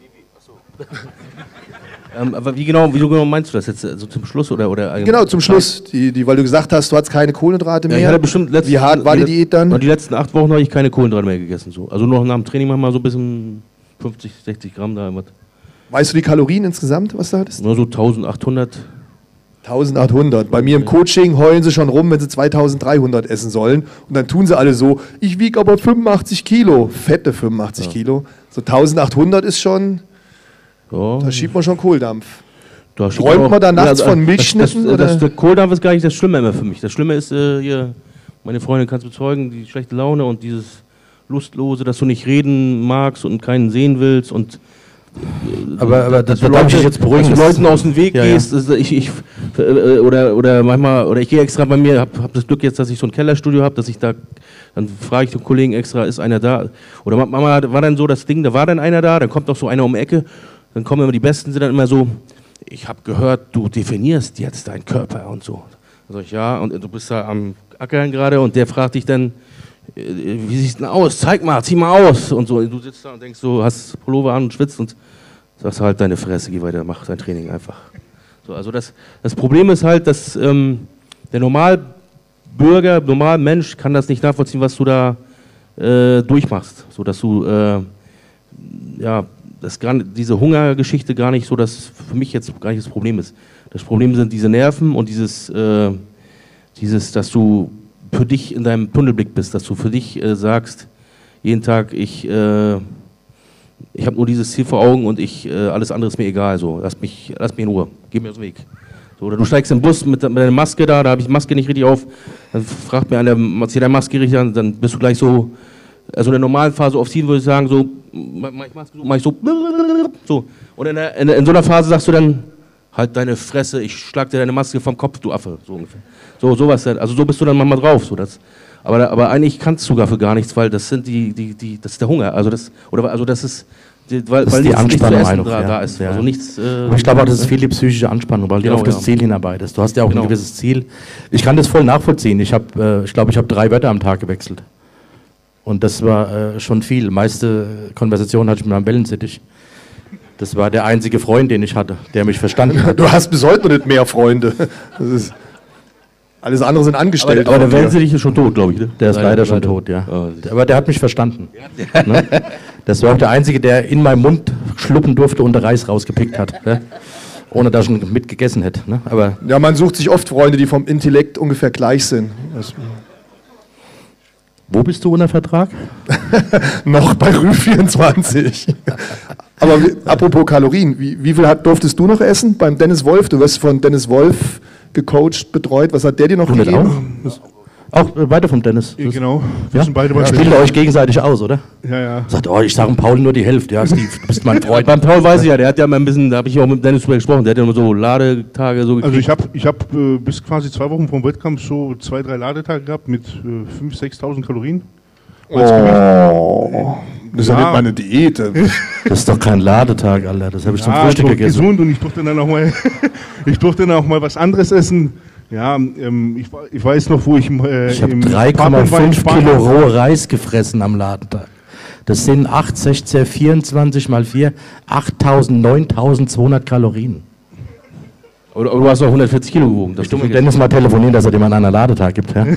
D: Aber wie genau meinst du das jetzt? Also zum Schluss oder
E: genau, zum Schluss. Weil du gesagt hast, du hattest keine Kohlenhydrate mehr.
D: Ja, ich hatte bestimmt
E: wie hart war die Diät dann?
D: Die letzten 8 Wochen habe ich keine Kohlenhydrate mehr gegessen. So. Also noch nach dem Training manchmal so ein bisschen 50, 60 Gramm da.
E: Weißt du die Kalorien insgesamt, was du hattest?
D: Nur so 1800.
E: 1800. Bei mir im Coaching heulen sie schon rum, wenn sie 2300 essen sollen. Und dann tun sie alle so, ich wiege aber 85 Kilo. Fette 85 Kilo. So 1800 ist schon...
D: Ja.
E: Da schiebt man schon Kohldampf.
D: Träumt
E: man da nachts von Milchschnitten?
D: Der Kohldampf ist gar nicht das Schlimme immer für mich. Das Schlimme ist, hier, meine Freundin kann es bezeugen, die schlechte Laune und dieses Lustlose, dass du nicht reden magst und keinen sehen willst. Und
A: aber das darf ich jetzt beruhigen.
D: Dass du Leuten aus dem Weg gehst. Also ich Oder manchmal, oder ich gehe extra bei mir, hab das Glück jetzt, dass ich so ein Kellerstudio habe, dass ich da, dann frage ich den Kollegen extra, ist einer da? Oder manchmal war dann so das Ding, da war dann einer da, dann kommt noch so einer um die Ecke, dann kommen immer die Besten, sind dann immer so, ich habe gehört, du definierst jetzt deinen Körper und so. Dann sag ich, ja, und du bist da am Ackern gerade und der fragt dich dann, wie siehst du denn aus? Zeig mal, zieh mal aus und so. Du sitzt da und denkst so, hast Pullover an und schwitzt und sagst halt deine Fresse, geh weiter, mach dein Training einfach. So, also das Problem ist halt, dass der Normalbürger, Normalmensch kann das nicht nachvollziehen, was du da durchmachst. So dass du, diese Hungergeschichte gar nicht so, dass für mich jetzt gar nicht das Problem ist. Das Problem sind diese Nerven und dieses, dass du für dich in deinem Tunnelblick bist, dass du für dich sagst, jeden Tag, ich habe nur dieses Ziel vor Augen und alles andere ist mir egal. So. Lass mich in Ruhe, geh mir aus dem Weg. So, oder du steigst im Bus mit deiner Maske da habe ich die Maske nicht richtig auf, dann fragt mir einer, zieh deine Maske richtig an, dann bist du gleich so, also in der normalen Phase aufziehen würde ich sagen, so, mach ich so. Und in so einer Phase sagst du dann, halt deine Fresse, ich schlag dir deine Maske vom Kopf, du Affe, so ungefähr. So, sowas, also so bist du dann manchmal drauf. So, aber eigentlich kannst du dafür gar nichts, weil das sind das ist der Hunger. Also das ist weil
A: die Anspannung
D: da ist.
A: Ja.
D: Also nichts,
A: aber ich glaube auch, das ist viel die psychische Anspannung, weil du auf das Ziel hinarbeitest. Du hast ja auch ein gewisses Ziel. Ich kann das voll nachvollziehen. Ich glaube, ich habe 3 Wörter am Tag gewechselt. Und das war schon viel. Meiste Konversation hatte ich mit meinem Wellensittich. Das war der einzige Freund, den ich hatte, der mich verstanden hat.
E: Du hast bis heute noch nicht mehr Freunde. Alles andere sind Angestellte.
A: Aber der Wellensittich ist schon tot, glaube ich. Ne? Der ist leider schon tot, ja. Aber der hat mich verstanden. Ne? Das war auch der Einzige, der in meinem Mund schlucken durfte und der Reis rausgepickt hat. Ne? Ohne dass ich ihn mitgegessen hätte. Ne? Aber
E: ja, man sucht sich oft Freunde, die vom Intellekt ungefähr gleich sind.
A: Wo bist du unter Vertrag?
E: Noch bei Rü24. Aber apropos Kalorien, wie viel durftest du noch essen beim Dennis Wolf? Du wirst von Dennis Wolf gecoacht, betreut. Was hat der dir noch gegeben?
A: Auch weiter vom Dennis.
C: Genau.
A: Wir sind beide spielt ihr euch gegenseitig aus, oder?
C: Ja.
A: Sagt, ich sage Paul nur die Hälfte. Ja, Steve, du bist mein Freund.
D: Beim Paul weiß ich ja, der hat ja mal ein bisschen, da habe ich auch mit Dennis drüber gesprochen, der hat ja immer so Ladetage so gekriegt.
C: Also ich hab bis quasi 2 Wochen vom Wettkampf so 2, 3 Ladetage gehabt mit 5.000, 6.000 Kalorien.
E: Das ist ja nicht meine Diät.
A: Das ist doch kein Ladetag, Alter. Das habe ich zum Frühstück gegessen.
C: Gesund und ich durfte dann auch mal was anderes essen. Ja, ich weiß noch, wo ich
A: ich habe 3,5 Kilo rohe Reis gefressen am Ladentag. Das sind 8, 16, 24 mal 4, 8.000, 9.200 Kalorien.
D: Oder du hast noch 140 Kilo gewogen.
A: Ich muss mit Dennis mal telefonieren, dass er dir mal einen Ladetag gibt. Ja?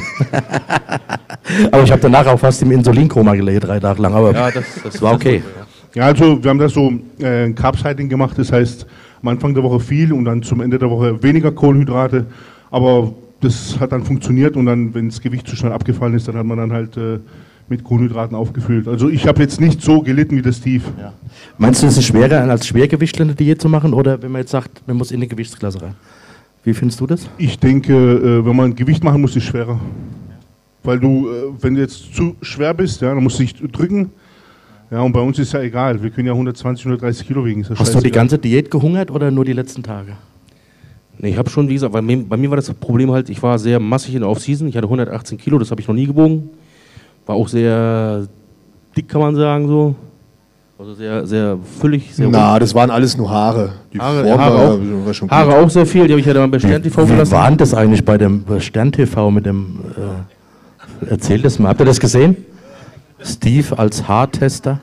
A: Aber ich habe danach auch fast im Insulinkoma gelegen, 3 Tage lang. Aber ja, das war okay.
C: Ja, also wir haben das so Carb-Cycling gemacht. Das heißt, am Anfang der Woche viel und dann zum Ende der Woche weniger Kohlenhydrate. Aber das hat dann funktioniert und dann, wenn das Gewicht zu schnell abgefallen ist, dann hat man dann halt mit Kohlenhydraten aufgefüllt. Also ich habe jetzt nicht so gelitten wie der Steve. Ja.
A: Meinst du, es ist schwerer als Schwergewichtler eine Diät zu machen oder wenn man jetzt sagt, man muss in eine Gewichtsklasse rein? Wie findest du das?
C: Ich denke, wenn man Gewicht machen muss, ist es schwerer. Weil du, wenn du jetzt zu schwer bist, ja, dann musst du dich drücken. Ja, und bei uns ist ja egal. Wir können ja 120, 130 Kilo wiegen.
A: Hast du die ganze Diät gehungert oder nur die letzten Tage?
D: Nee, ich habe schon, wie gesagt, bei mir war das Problem halt, ich war sehr massig in der Off-Season. Ich hatte 118 Kilo, das habe ich noch nie gewogen. War auch sehr dick, kann man sagen, so. Also sehr, sehr füllig. Sehr
E: das waren alles nur Haare. Die
D: Haare auch sehr viel, die habe ich ja dann bei Stern TV gelassen.
A: Wie war denn das eigentlich bei dem Stern TV mit dem... erzähl das mal. Habt ihr das gesehen? Steve als Haartester.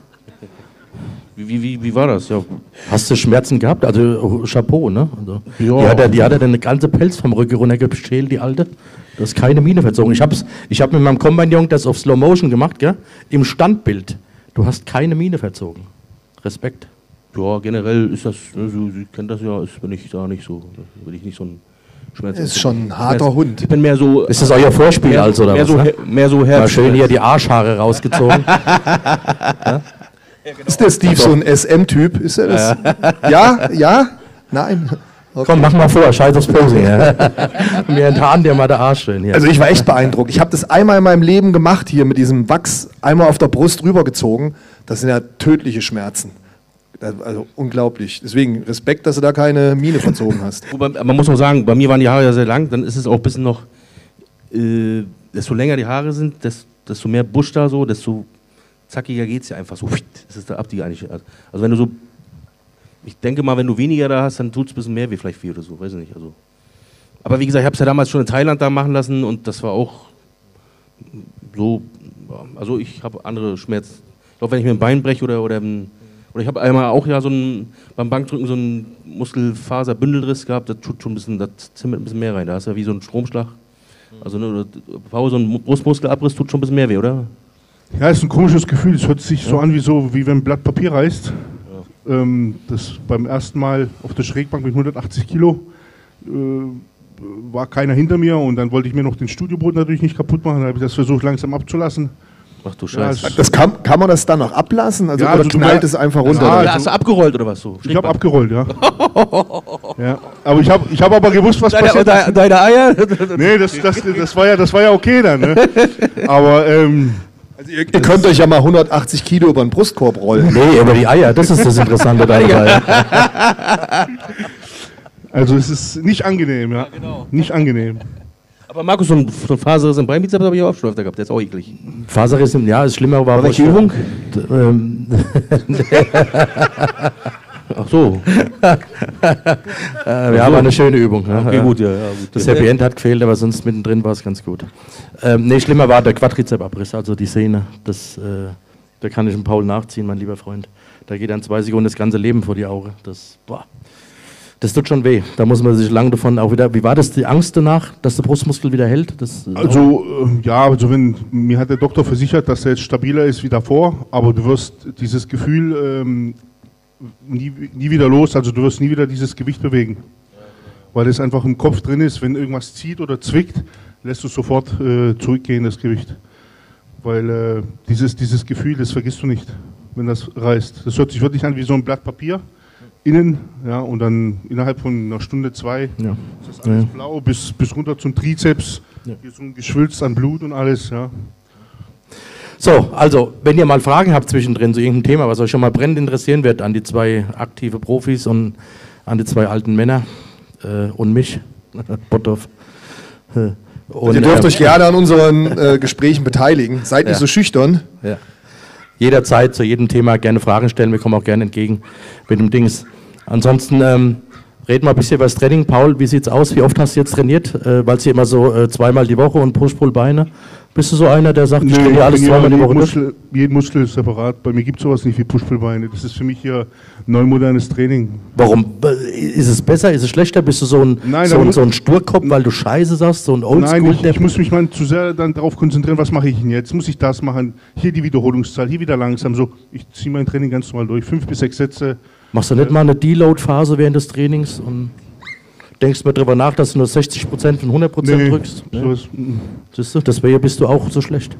D: Wie war das? Ja.
A: Hast du Schmerzen gehabt? Also Chapeau, ne? Also,
D: ja.
A: Die hat eine ganze Pelz vom Rücken runtergeschält, die Alte. Du hast keine Miene verzogen. Ich hab mit meinem Combine-Jungen das auf Slow Motion gemacht, gell? Im Standbild. Du hast keine Miene verzogen. Respekt.
D: Ja, generell ist das, Sie kennen das ja, bin ich da nicht so, bin ich nicht so ein Schmerz.
E: Ist schon ein harter Hund.
D: Ich bin mehr so...
A: Ist das euer Vorspiel also, oder was?
D: Mehr so Herz.
A: Mal schön hier die Arschhaare rausgezogen. Ja?
E: Ist der Steve so ein SM-Typ? Ist er das? Ja? Nein?
A: Okay. Komm, mach mal vor, scheiß aufs Posing. Ja. Mir enttarnen dir mal der Arsch schön hier.
E: Also ich war echt beeindruckt. Ich habe das einmal in meinem Leben gemacht, hier mit diesem Wachs, einmal auf der Brust rübergezogen. Das sind ja tödliche Schmerzen. Also unglaublich. Deswegen Respekt, dass du da keine Miene verzogen hast.
D: Wobei, man muss auch sagen, bei mir waren die Haare ja sehr lang, dann ist es auch ein bisschen noch, desto länger die Haare sind, desto mehr Busch da so, desto zackiger geht es ja einfach so. Das ist der Abdi eigentlich. Also wenn du so, ich denke mal, wenn du weniger da hast, dann tut es ein bisschen mehr wie vielleicht viel oder so, weiß ich nicht. Also. Aber wie gesagt, ich habe es ja damals schon in Thailand da machen lassen und das war auch so, also ich habe andere Schmerzen. Ich glaube, wenn ich mir ein Bein breche oder ich habe einmal auch ja beim Bankdrücken so einen Muskelfaserbündelriss gehabt, das tut schon ein bisschen, das zimmert ein bisschen mehr rein. Da hast du ja wie so einen Stromschlag. Also so ein Brustmuskelabriss tut schon ein bisschen mehr weh, oder?
C: Ja, ist ein komisches Gefühl. Es hört sich so an wie wenn ein Blatt Papier reißt. Ja. Das beim ersten Mal auf der Schrägbank mit 180 Kilo war keiner hinter mir und dann wollte ich mir noch den Studioboden natürlich nicht kaputt machen. Dann habe ich das versucht langsam abzulassen.
D: Ach du Scheiße.
E: Ja, kann man das dann noch ablassen? Also, ja, oder knallt es einfach runter?
D: Ja, hast du abgerollt oder was so?
C: Ich habe abgerollt, ja. Ja. Aber ich hab aber gewusst, was passiert.
D: Deine Eier?
C: Nee, das war ja okay dann. Ne? Aber
E: also ihr könnt euch ja mal 180 Kilo über den Brustkorb rollen.
A: Nee, über die Eier, das ist das Interessante dabei.
C: Also es ist nicht angenehm, ja. Genau. Nicht angenehm.
D: Aber Markus, so ein Faserriss im Beinbizeps habe ich auch schon öfter gehabt, der ist auch eklig.
A: Faserriss, ja, das Schlimme war...
D: Welche Übung? Ach so.
A: Ja, war eine schöne Übung. Ne?
D: Okay, gut, ja. Gut.
A: Das Happy End hat gefehlt, aber sonst mittendrin war es ganz gut. Nee, schlimmer war der Quadrizeps-Abriss, also die Sehne. Da kann ich dem Paul nachziehen, mein lieber Freund. Da geht dann 2 Sekunden das ganze Leben vor die Augen. Das tut schon weh. Da muss man sich lange davon auch wieder... Wie war das, die Angst danach, dass der Brustmuskel wieder hält?
C: Mir hat der Doktor versichert, dass er jetzt stabiler ist wie davor, aber du wirst dieses Gefühl nie wieder los, also du wirst nie wieder dieses Gewicht bewegen. Weil es einfach im Kopf drin ist, wenn irgendwas zieht oder zwickt, lässt du sofort zurückgehen, das Gewicht. Weil dieses Gefühl, das vergisst du nicht, wenn das reißt. Das hört sich wirklich an wie so ein Blatt Papier. Innen, ja, und dann innerhalb von einer Stunde, 2 ist das alles blau, bis runter zum Trizeps, hier so ein Geschwülst an Blut und alles, ja.
A: So, also, wenn ihr mal Fragen habt zwischendrin zu irgendeinem Thema, was euch schon mal brennend interessieren wird, an die 2 aktive Profis und an die 2 alten Männer und mich, Botthoff.
E: Und ihr dürft euch gerne an unseren Gesprächen beteiligen, seid nicht so schüchtern.
A: Ja. Jederzeit zu jedem Thema gerne Fragen stellen, wir kommen auch gerne entgegen mit dem Dings. Ansonsten reden wir ein bisschen über das Training. Paul, wie sieht's aus? Wie oft hast du jetzt trainiert? Weil es hier immer so 2-mal die Woche und Push-Pull-Beine. Bist du so einer, der sagt, ich trainiere alles 2-mal die Woche?
C: Jeden Muskel ist separat. Bei mir gibt es sowas nicht wie Push-Pull-Beine. Das ist für mich hier neumodernes Training.
A: Warum? Ist es besser? Ist es schlechter? Bist du so ein Sturkopf, weil du Scheiße sagst? So ein Oldschool?
C: Nein, ich muss mich mal zu sehr dann darauf konzentrieren, was mache ich denn jetzt? Muss ich das machen? Hier die Wiederholungszahl, hier wieder langsam. So, ich ziehe mein Training ganz normal durch. 5 bis 6 Sätze.
A: Machst du nicht mal eine Deload-Phase während des Trainings und denkst mir darüber nach, dass du nur 60% von 100% drückst? Siehst du, deswegen bist du auch so schlecht.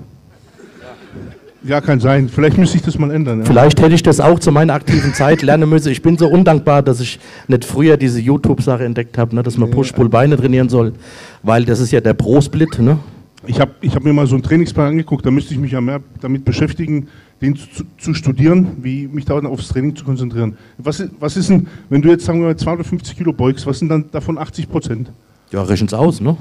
C: Ja, kann sein. Vielleicht müsste ich das mal ändern. Ja.
A: Vielleicht hätte ich das auch zu meiner aktiven Zeit lernen müssen. Ich bin so undankbar, dass ich nicht früher diese YouTube-Sache entdeckt habe, ne, dass man Push-Pull-Beine trainieren soll, weil das ist ja der Pro-Split. Ne?
C: Ich hab mir mal so einen Trainingsplan angeguckt, da müsste ich mich ja mehr damit beschäftigen, den zu studieren, wie mich da aufs Training zu konzentrieren. Was ist denn, wenn du jetzt, sagen wir mal, 250 Kilo beugst, was sind dann davon 80%?
A: Ja, rechen's aus, ne?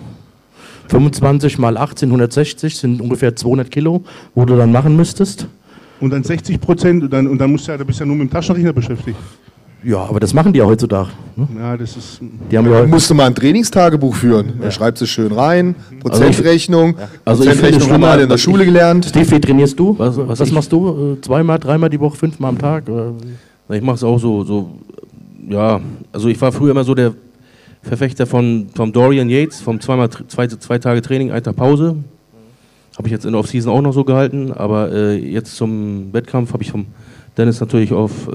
A: 25 mal 18, 160 sind ungefähr 200 Kilo, wo du dann machen müsstest.
C: Und dann 60% und dann musst du bist ja nur mit dem Taschenrechner beschäftigt.
A: Ja, aber das machen die ja heutzutage. Ne?
C: Ja, das ist...
E: Musst du mal ein Trainingstagebuch führen. Da schreibst du schön rein, Prozentrechnung,
A: Prozentrechnung
E: haben wir alle in der Schule gelernt.
A: Steve, wie trainierst du? Was machst du? 2-mal, 3-mal die Woche, 5-mal am Tag? Oder?
D: Ich mache es auch so, ja, also ich war früher immer so der Verfechter vom Dorian Yates, vom 2 Tage Training, 1 Tag Pause. Habe ich jetzt in der Offseason auch noch so gehalten, aber jetzt zum Wettkampf habe ich vom Dennis natürlich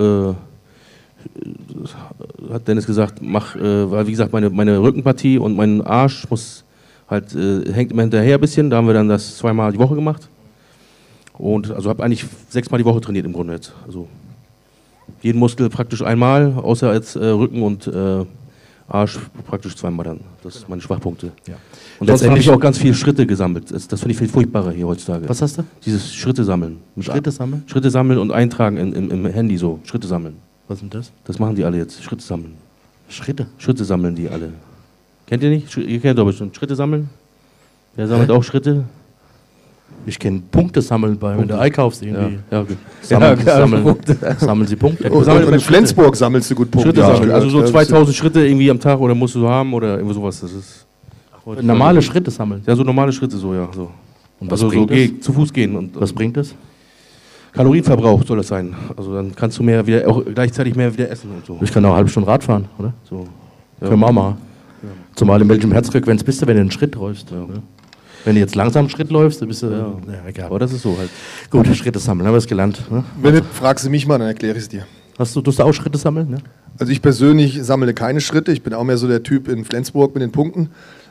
D: hat Dennis gesagt, weil wie gesagt meine Rückenpartie und mein Arsch hängt immer hinterher ein bisschen, da haben wir dann das 2-mal die Woche gemacht und also habe eigentlich 6-mal die Woche trainiert im Grunde jetzt, also jeden Muskel praktisch einmal, außer als Rücken und Arsch praktisch 2-mal dann, das sind meine Schwachpunkte. Ja. Und sonst habe ich auch ganz viele Schritte gesammelt, das finde ich viel furchtbarer hier heutzutage.
A: Was hast du?
D: Dieses Schritte sammeln.
A: Schritte sammeln?
D: Schritte sammeln und eintragen im Handy so, Schritte sammeln.
A: Was ist denn das?
D: Das machen die alle jetzt, Schritte sammeln.
A: Schritte?
D: Schritte sammeln die alle. Kennt ihr nicht? Ihr kennt doch bestimmt Schritte sammeln. Wer sammelt auch Schritte?
A: Ich kenne Punkte sammeln wenn du einkaufst irgendwie.
D: Ja, okay.
A: Sammeln Sie Punkte.
E: Und in Flensburg sammelst du gut Punkte.
D: Schritte sammeln. Also so 2000 Schritte irgendwie am Tag oder musst du haben oder irgendwie sowas. Das ist
A: normale Schritte sammeln?
D: Ja, so normale Schritte so, ja. So.
A: Und was bringt das?
D: Zu Fuß gehen. Und
A: was bringt das?
D: Kalorienverbrauch soll das sein. Also dann kannst du auch gleichzeitig mehr wieder essen und so.
A: Ich kann auch eine halbe Stunde Rad fahren, oder?
D: So.
A: Ja. Können wir auch machen. Ja. Zumal in welchem Herzfrequenz bist du, wenn du einen Schritt läufst? Ja. Wenn du jetzt langsam einen Schritt läufst, dann bist du... Ja, egal.
D: Aber das ist so halt.
A: Gut, Schritte sammeln, haben wir es gelernt. Ne?
E: Wenn nicht, fragst du mich mal, dann erkläre ich es dir.
A: Tust du auch Schritte sammeln? Ne?
E: Also ich persönlich sammle keine Schritte. Ich bin auch mehr so der Typ in Flensburg mit den Punkten.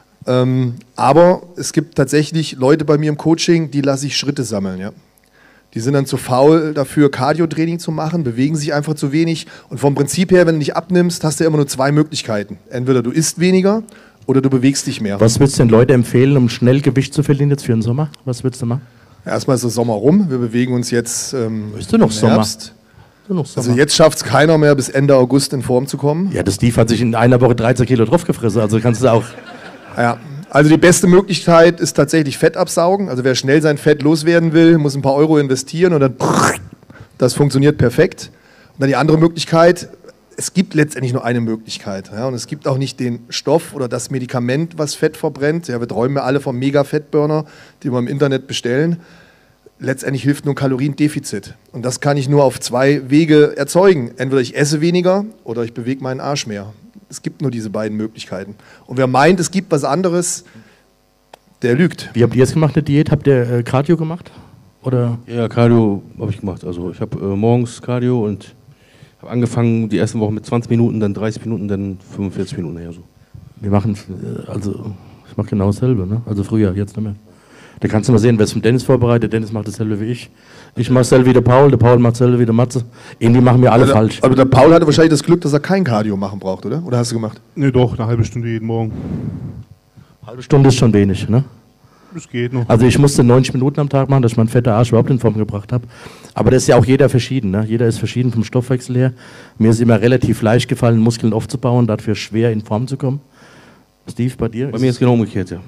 E: Aber es gibt tatsächlich Leute bei mir im Coaching, die lasse ich Schritte sammeln, ja. Die sind dann zu faul dafür, Cardio-Training zu machen, bewegen sich einfach zu wenig. Und vom Prinzip her, wenn du nicht abnimmst, hast du ja immer nur zwei Möglichkeiten. Entweder du isst weniger oder du bewegst dich mehr.
A: Was würdest du den Leuten empfehlen, um schnell Gewicht zu verlieren jetzt für den Sommer? Was würdest du machen?
E: Erstmal ist der Sommer rum. Wir bewegen uns jetzt
A: ist du noch im Herbst.
E: Also jetzt schafft es keiner mehr, bis Ende August in Form zu kommen.
A: Ja, das Steve hat sich in einer Woche 13 Kilo draufgefressen, also kannst du auch...
E: Ja, also die beste Möglichkeit ist tatsächlich Fett absaugen. Also wer schnell sein Fett loswerden will, muss ein paar Euro investieren und dann das funktioniert perfekt. Und dann die andere Möglichkeit, es gibt letztendlich nur eine Möglichkeit. Ja, und es gibt auch nicht den Stoff oder das Medikament, was Fett verbrennt. Ja, wir träumen ja alle vom Mega-Fettburner, den wir im Internet bestellen. Letztendlich hilft nur ein Kaloriendefizit. Und das kann ich nur auf zwei Wege erzeugen. Entweder ich esse weniger oder ich bewege meinen Arsch mehr. Es gibt nur diese beiden Möglichkeiten. Und wer meint, es gibt was anderes, der lügt.
A: Wie habt ihr es gemacht, eine Diät? Habt ihr Cardio gemacht? Oder?
D: Ja, Cardio habe ich gemacht. Also ich habe morgens Cardio und habe angefangen die ersten Wochen mit 20 Minuten, dann 30 Minuten, dann 45 Minuten. Ja, so.
A: Wir machen, ich mache genau dasselbe, ne? Also früher, jetzt nicht mehr. Da kannst du mal sehen, wer ist von Dennis vorbereitet. Dennis macht dasselbe wie ich. Ich mache dasselbe wie der Paul macht dasselbe wie der Matze. Irgendwie machen wir alle falsch.
E: Aber der Paul hatte wahrscheinlich das Glück, dass er kein Cardio machen braucht, oder? Oder hast du gemacht?
C: Ne, doch, eine halbe Stunde jeden Morgen.
A: Eine halbe Stunde ist schon wenig, ne?
C: Das geht noch.
A: Also ich musste 90 Minuten am Tag machen, dass ich meinen fetten Arsch überhaupt in Form gebracht habe. Aber das ist ja auch jeder verschieden, ne? Jeder ist verschieden vom Stoffwechsel her. Mir ist immer relativ leicht gefallen, Muskeln aufzubauen, dafür schwer in Form zu kommen. Steve, bei dir?
D: Bei mir ist es genau umgekehrt, ja.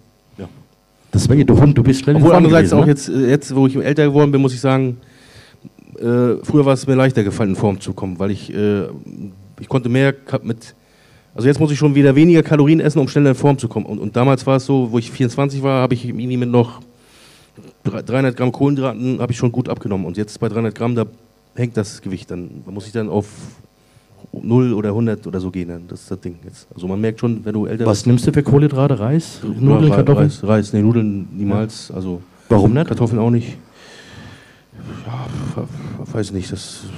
A: Das war du Hund, du bist schnell in Form
D: andererseits
A: gewesen,
D: auch
A: ne?
D: jetzt, wo ich älter geworden bin, muss ich sagen, früher war es mir leichter gefallen, in Form zu kommen, weil ich konnte mehr also jetzt muss ich schon wieder weniger Kalorien essen, um schneller in Form zu kommen. Und damals war es so, wo ich 24 war, habe ich irgendwie mit noch 300 Gramm Kohlenhydraten habe ich schon gut abgenommen. Und jetzt bei 300 Gramm, da hängt das Gewicht dann. Da muss ich dann auf 0 oder 100 oder so gehen. Dann. Das ist das Ding jetzt. Also man merkt schon, wenn du älter bist.
A: Was nimmst du für Kohlenhydrate? Reis? Nudeln, Kartoffeln?
D: Reis, nee, Nudeln niemals. Ja. Also
A: warum nicht?
D: Kartoffeln auch nicht. Ja, weiß nicht.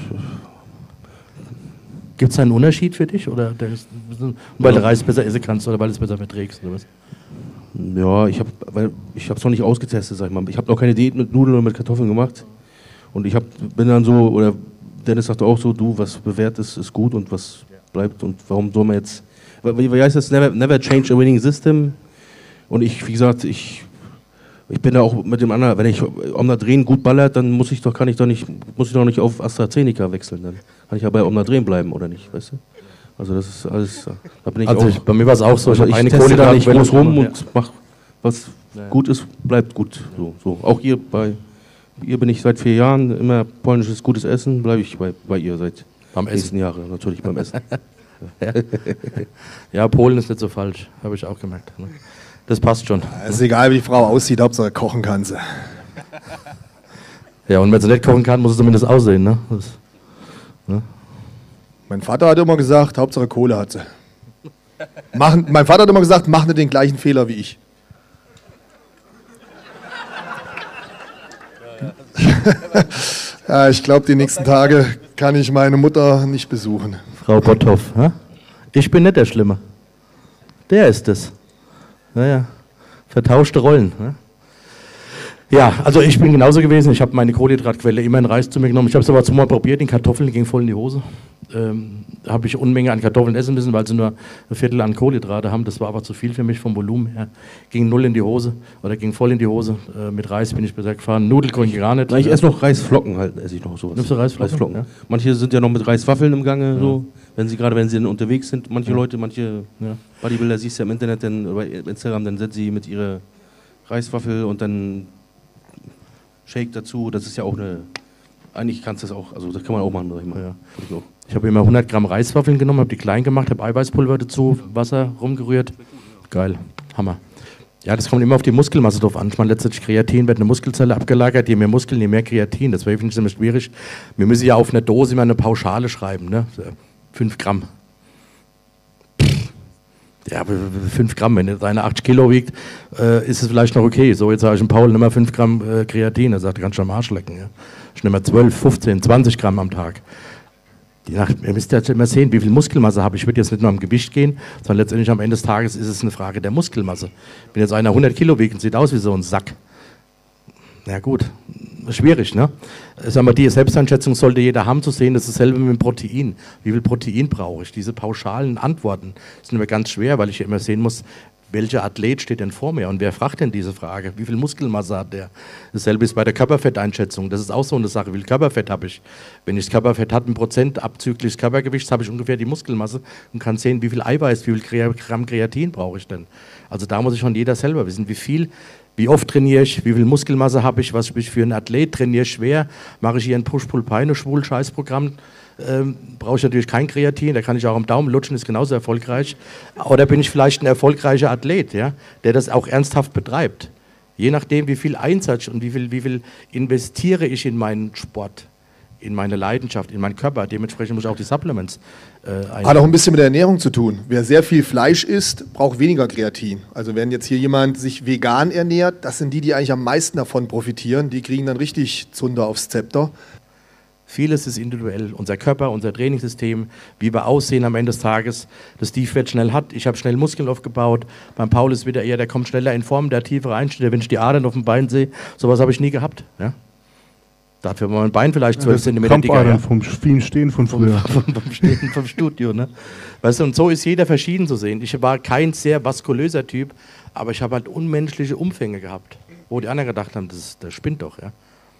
A: Gibt es einen Unterschied für dich? Oder weil du Reis besser essen kannst oder weil du es besser verträgst? Oder was?
D: Ja, ich habe es noch nicht ausgetestet, sag ich mal. Ich habe noch keine Diät mit Nudeln und mit Kartoffeln gemacht. Und bin dann so, oder Dennis sagte auch so, was bewährt ist gut und was bleibt. Und warum soll man jetzt, wie heißt das, never change a winning system. Und wie gesagt, ich bin da auch mit dem anderen, wenn ich Omnadren gut ballert, dann muss ich doch nicht auf AstraZeneca wechseln. Dann kann ich ja bei Omnadren bleiben, oder nicht, weißt du? Also das ist alles, da bin ich
A: also
D: auch.
A: Bei mir war es auch so,
D: also ich teste da nicht groß rum und mach, was gut ist, bleibt gut. So. Auch hier bin ich seit 4 Jahren, immer polnisches gutes Essen, bleibe ich bei ihr seit nächsten Jahren, natürlich beim Essen.
A: Ja, Polen ist nicht so falsch, habe ich auch gemerkt. Ne? Das passt schon.
E: Es ist egal, wie die Frau aussieht, Hauptsache kochen kann sie.
A: Ja, und wenn sie nicht kochen kann, muss es zumindest aussehen, ne? Ne?
E: Mein Vater hat immer gesagt, Hauptsache Kohle hat sie. Mein Vater hat immer gesagt, mach nicht den gleichen Fehler wie ich. Ja, ich glaube, die nächsten Tage kann ich meine Mutter nicht besuchen.
A: Frau Botthoff, hä? Ich bin nicht der Schlimme. Der ist es. Naja, vertauschte Rollen. Ne? Ja, also ich bin genauso gewesen. Ich habe meine Kohlenhydratquelle immer in Reis zu mir genommen. Ich habe es aber zweimal probiert, in Kartoffeln, ging voll in die Hose. Habe ich Unmenge an Kartoffeln essen müssen, weil sie nur ein Viertel an Kohlenhydrate haben. Das war aber zu viel für mich vom Volumen her. Ging null in die Hose oder ging voll in die Hose. Mit Reis bin ich besser gefahren. Nudelkorn gar nicht.
D: Na, ich esse noch Reisflocken halt, esse ich noch sowas.
A: Nimmst du Reisflocken? Ja.
D: Manche sind ja noch mit Reiswaffeln im Gange, so. Wenn sie dann unterwegs sind. Manche Leute, Bodybuilder siehst du ja im Internet, bei Instagram, dann sind sie mit ihrer Reiswaffel und dann Shake dazu. Das ist ja auch eigentlich kannst du das auch, also das kann man auch machen. Ja. Ich habe immer 100 Gramm Reiswaffeln genommen, habe die klein gemacht, habe Eiweißpulver dazu, Wasser rumgerührt. Geil, Hammer. Ja, das kommt immer auf die Muskelmasse drauf an. Ich meine, letztendlich Kreatin wird eine Muskelzelle abgelagert, je mehr Muskeln, je mehr Kreatin. Das wäre, finde ich, immer schwierig. Wir müssen ja auf einer Dose immer eine Pauschale schreiben, ne? 5 Gramm. Ja, 5 Gramm, wenn einer 80 Kilo wiegt, ist es vielleicht noch okay. So, jetzt sage ich dem Paul, nimm mal 5 Gramm Kreatin. Er sagt, du kannst schon am Arsch lecken. Ja? Ich nehme mal 12, 15, 20 Gramm am Tag. Ihr müsst ja immer sehen, wie viel Muskelmasse habe ich. Ich würde jetzt nicht nur am Gewicht gehen, sondern letztendlich am Ende des Tages ist es eine Frage der Muskelmasse. Wenn jetzt einer 100 Kilo wiegt und sieht aus wie so ein Sack, na gut, schwierig, ne? Sagen wir, die Selbsteinschätzung sollte jeder haben, zu sehen, das ist dasselbe mit dem Protein. Wie viel Protein brauche ich? Diese pauschalen Antworten sind immer ganz schwer, weil ich ja immer sehen muss, welcher Athlet steht denn vor mir und wer fragt denn diese Frage? Wie viel Muskelmasse hat der? Dasselbe ist bei der Körperfetteinschätzung. Das ist auch so eine Sache. Wie viel Körperfett habe ich? Wenn ich das Körperfett habe, 1% abzüglich des Körpergewichts, habe ich ungefähr die Muskelmasse und kann sehen, wie viel Eiweiß, wie viel Gramm Kreatin brauche ich denn? Also da muss ich schon jeder selber wissen, wie oft trainiere ich, wie viel Muskelmasse habe ich, was bin ich für einen Athlet, trainiere schwer, mache ich hier ein Push-Pull-Beine, Schwul-Scheiß-Programm, brauche ich natürlich kein Kreatin, da kann ich auch am Daumen lutschen, ist genauso erfolgreich. Oder bin ich vielleicht ein erfolgreicher Athlet, ja, der das auch ernsthaft betreibt. Je nachdem, wie viel Einsatz und wie viel investiere ich in meinen Sport, in meine Leidenschaft, in meinen Körper. Dementsprechend muss ich auch die Supplements
E: Hat auch ein bisschen mit der Ernährung zu tun. Wer sehr viel Fleisch isst, braucht weniger Kreatin. Also wenn jetzt hier jemand sich vegan ernährt, das sind die eigentlich am meisten davon profitieren. Die kriegen dann richtig Zunder aufs Zepter.
A: Vieles ist individuell. Unser Körper, unser Trainingssystem, wie wir aussehen am Ende des Tages. Der Steve wird schnell hat. Ich habe schnell Muskeln aufgebaut. Beim Paul ist wieder eher, der kommt schneller in Form, der tiefere Einschnitte. Wenn ich die Adern auf dem Bein sehe, sowas habe ich nie gehabt. Ja? Dafür war mein Bein vielleicht 12 cm dicker. Ja?
C: Vom vielen Stehen von früher.
A: Vom Studio. Ne? Weißt du, und so ist jeder verschieden zu sehen. Ich war kein sehr vaskulöser Typ, aber ich habe halt unmenschliche Umfänge gehabt, wo die anderen gedacht haben, das spinnt doch. Ja?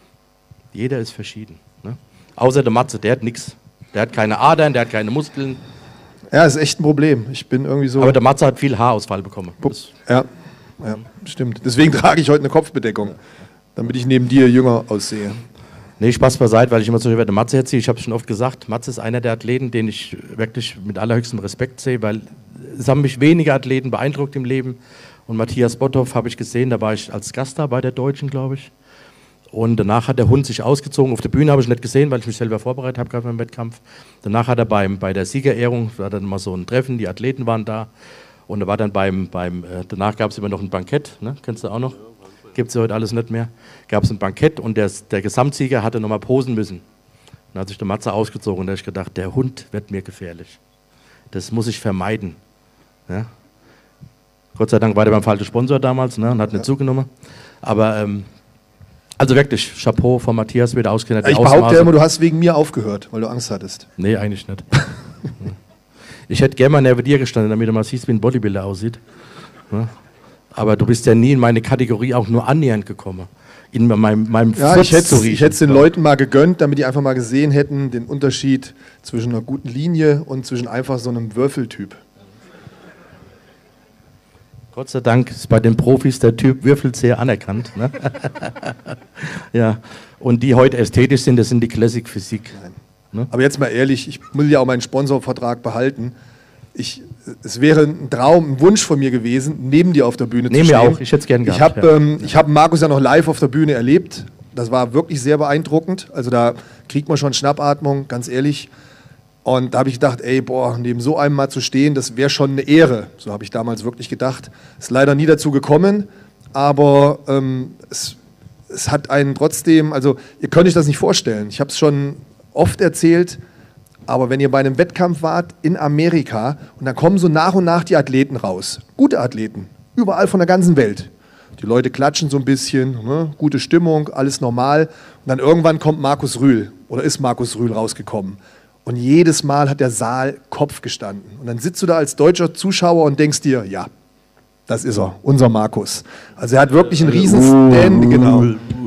A: Jeder ist verschieden. Ne? Außer der Matze, der hat nichts. Der hat keine Adern, der hat keine Muskeln.
E: Ja, ist echt ein Problem. Ich bin irgendwie so.
A: Aber der Matze hat viel Haarausfall bekommen.
E: Ja, stimmt. Deswegen trage ich heute eine Kopfbedeckung, damit ich neben dir jünger aussehe.
A: Nee, Spaß beiseite, weil ich immer so über den Matze erzähle. Ich habe es schon oft gesagt, Matze ist einer der Athleten, den ich wirklich mit allerhöchstem Respekt sehe, weil es haben mich wenige Athleten beeindruckt im Leben. Und Matthias Botthoff habe ich gesehen, da war ich als Gast da bei der Deutschen, glaube ich. Und danach hat der Hund sich ausgezogen. Auf der Bühne habe ich nicht gesehen, weil ich mich selber vorbereitet habe, gerade beim Wettkampf. Danach hat er bei der Siegerehrung, da war dann mal so ein Treffen, die Athleten waren da. Und da war dann danach gab es immer noch ein Bankett, ne? Kennst du auch noch? Gibt es ja heute alles nicht mehr. Gab es ein Bankett und der Gesamtsieger hatte nochmal posen müssen. Dann hat sich der Matze ausgezogen und da habe ich gedacht, der Hund wird mir gefährlich. Das muss ich vermeiden. Ja? Gott sei Dank war der beim falschen Sponsor damals, ne, und hat nicht zugenommen. Aber also wirklich, Chapeau von Matthias wieder ausgekennt.
E: Ich behaupte ja immer, du hast wegen mir aufgehört, weil du Angst hattest.
A: Nee, eigentlich nicht. Ich hätte gerne mal neben dir gestanden, damit du mal siehst, wie ein Bodybuilder aussieht. Ja? Aber du bist ja nie in meine Kategorie auch nur annähernd gekommen. In meinem
E: ja, ich hätte es den Leuten mal gegönnt, damit die einfach mal gesehen hätten, den Unterschied zwischen einer guten Linie und zwischen einfach so einem Würfeltyp.
A: Gott sei Dank ist bei den Profis der Typ Würfel sehr anerkannt. Ne? Ja. Und die heute ästhetisch sind, das sind die Classic Physik.
E: Ne? Aber jetzt mal ehrlich, ich will ja auch meinen Sponsorvertrag behalten. Es wäre ein Traum, ein Wunsch von mir gewesen, neben dir auf der Bühne zu stehen.
A: Neben mir auch, ich hätte es gerne gehabt.
E: Ich habe Markus ja noch live auf der Bühne erlebt. Das war wirklich sehr beeindruckend. Also da kriegt man schon Schnappatmung, ganz ehrlich. Und da habe ich gedacht, neben so einem mal zu stehen, das wäre schon eine Ehre. So habe ich damals wirklich gedacht. Ist leider nie dazu gekommen, aber es hat einen trotzdem, also ihr könnt euch das nicht vorstellen. Ich habe es schon oft erzählt, aber wenn ihr bei einem Wettkampf wart in Amerika und dann kommen so nach und nach die Athleten raus, gute Athleten, überall von der ganzen Welt, Die Leute klatschen so ein bisschen, ne? Gute Stimmung, alles normal. Und dann irgendwann kommt Markus Rühl oder ist Markus Rühl rausgekommen. Und jedes Mal hat der Saal Kopf gestanden. Und dann sitzt du da als deutscher Zuschauer und denkst dir, ja, das ist er, unser Markus. Also er hat wirklich einen riesen Stand, genau.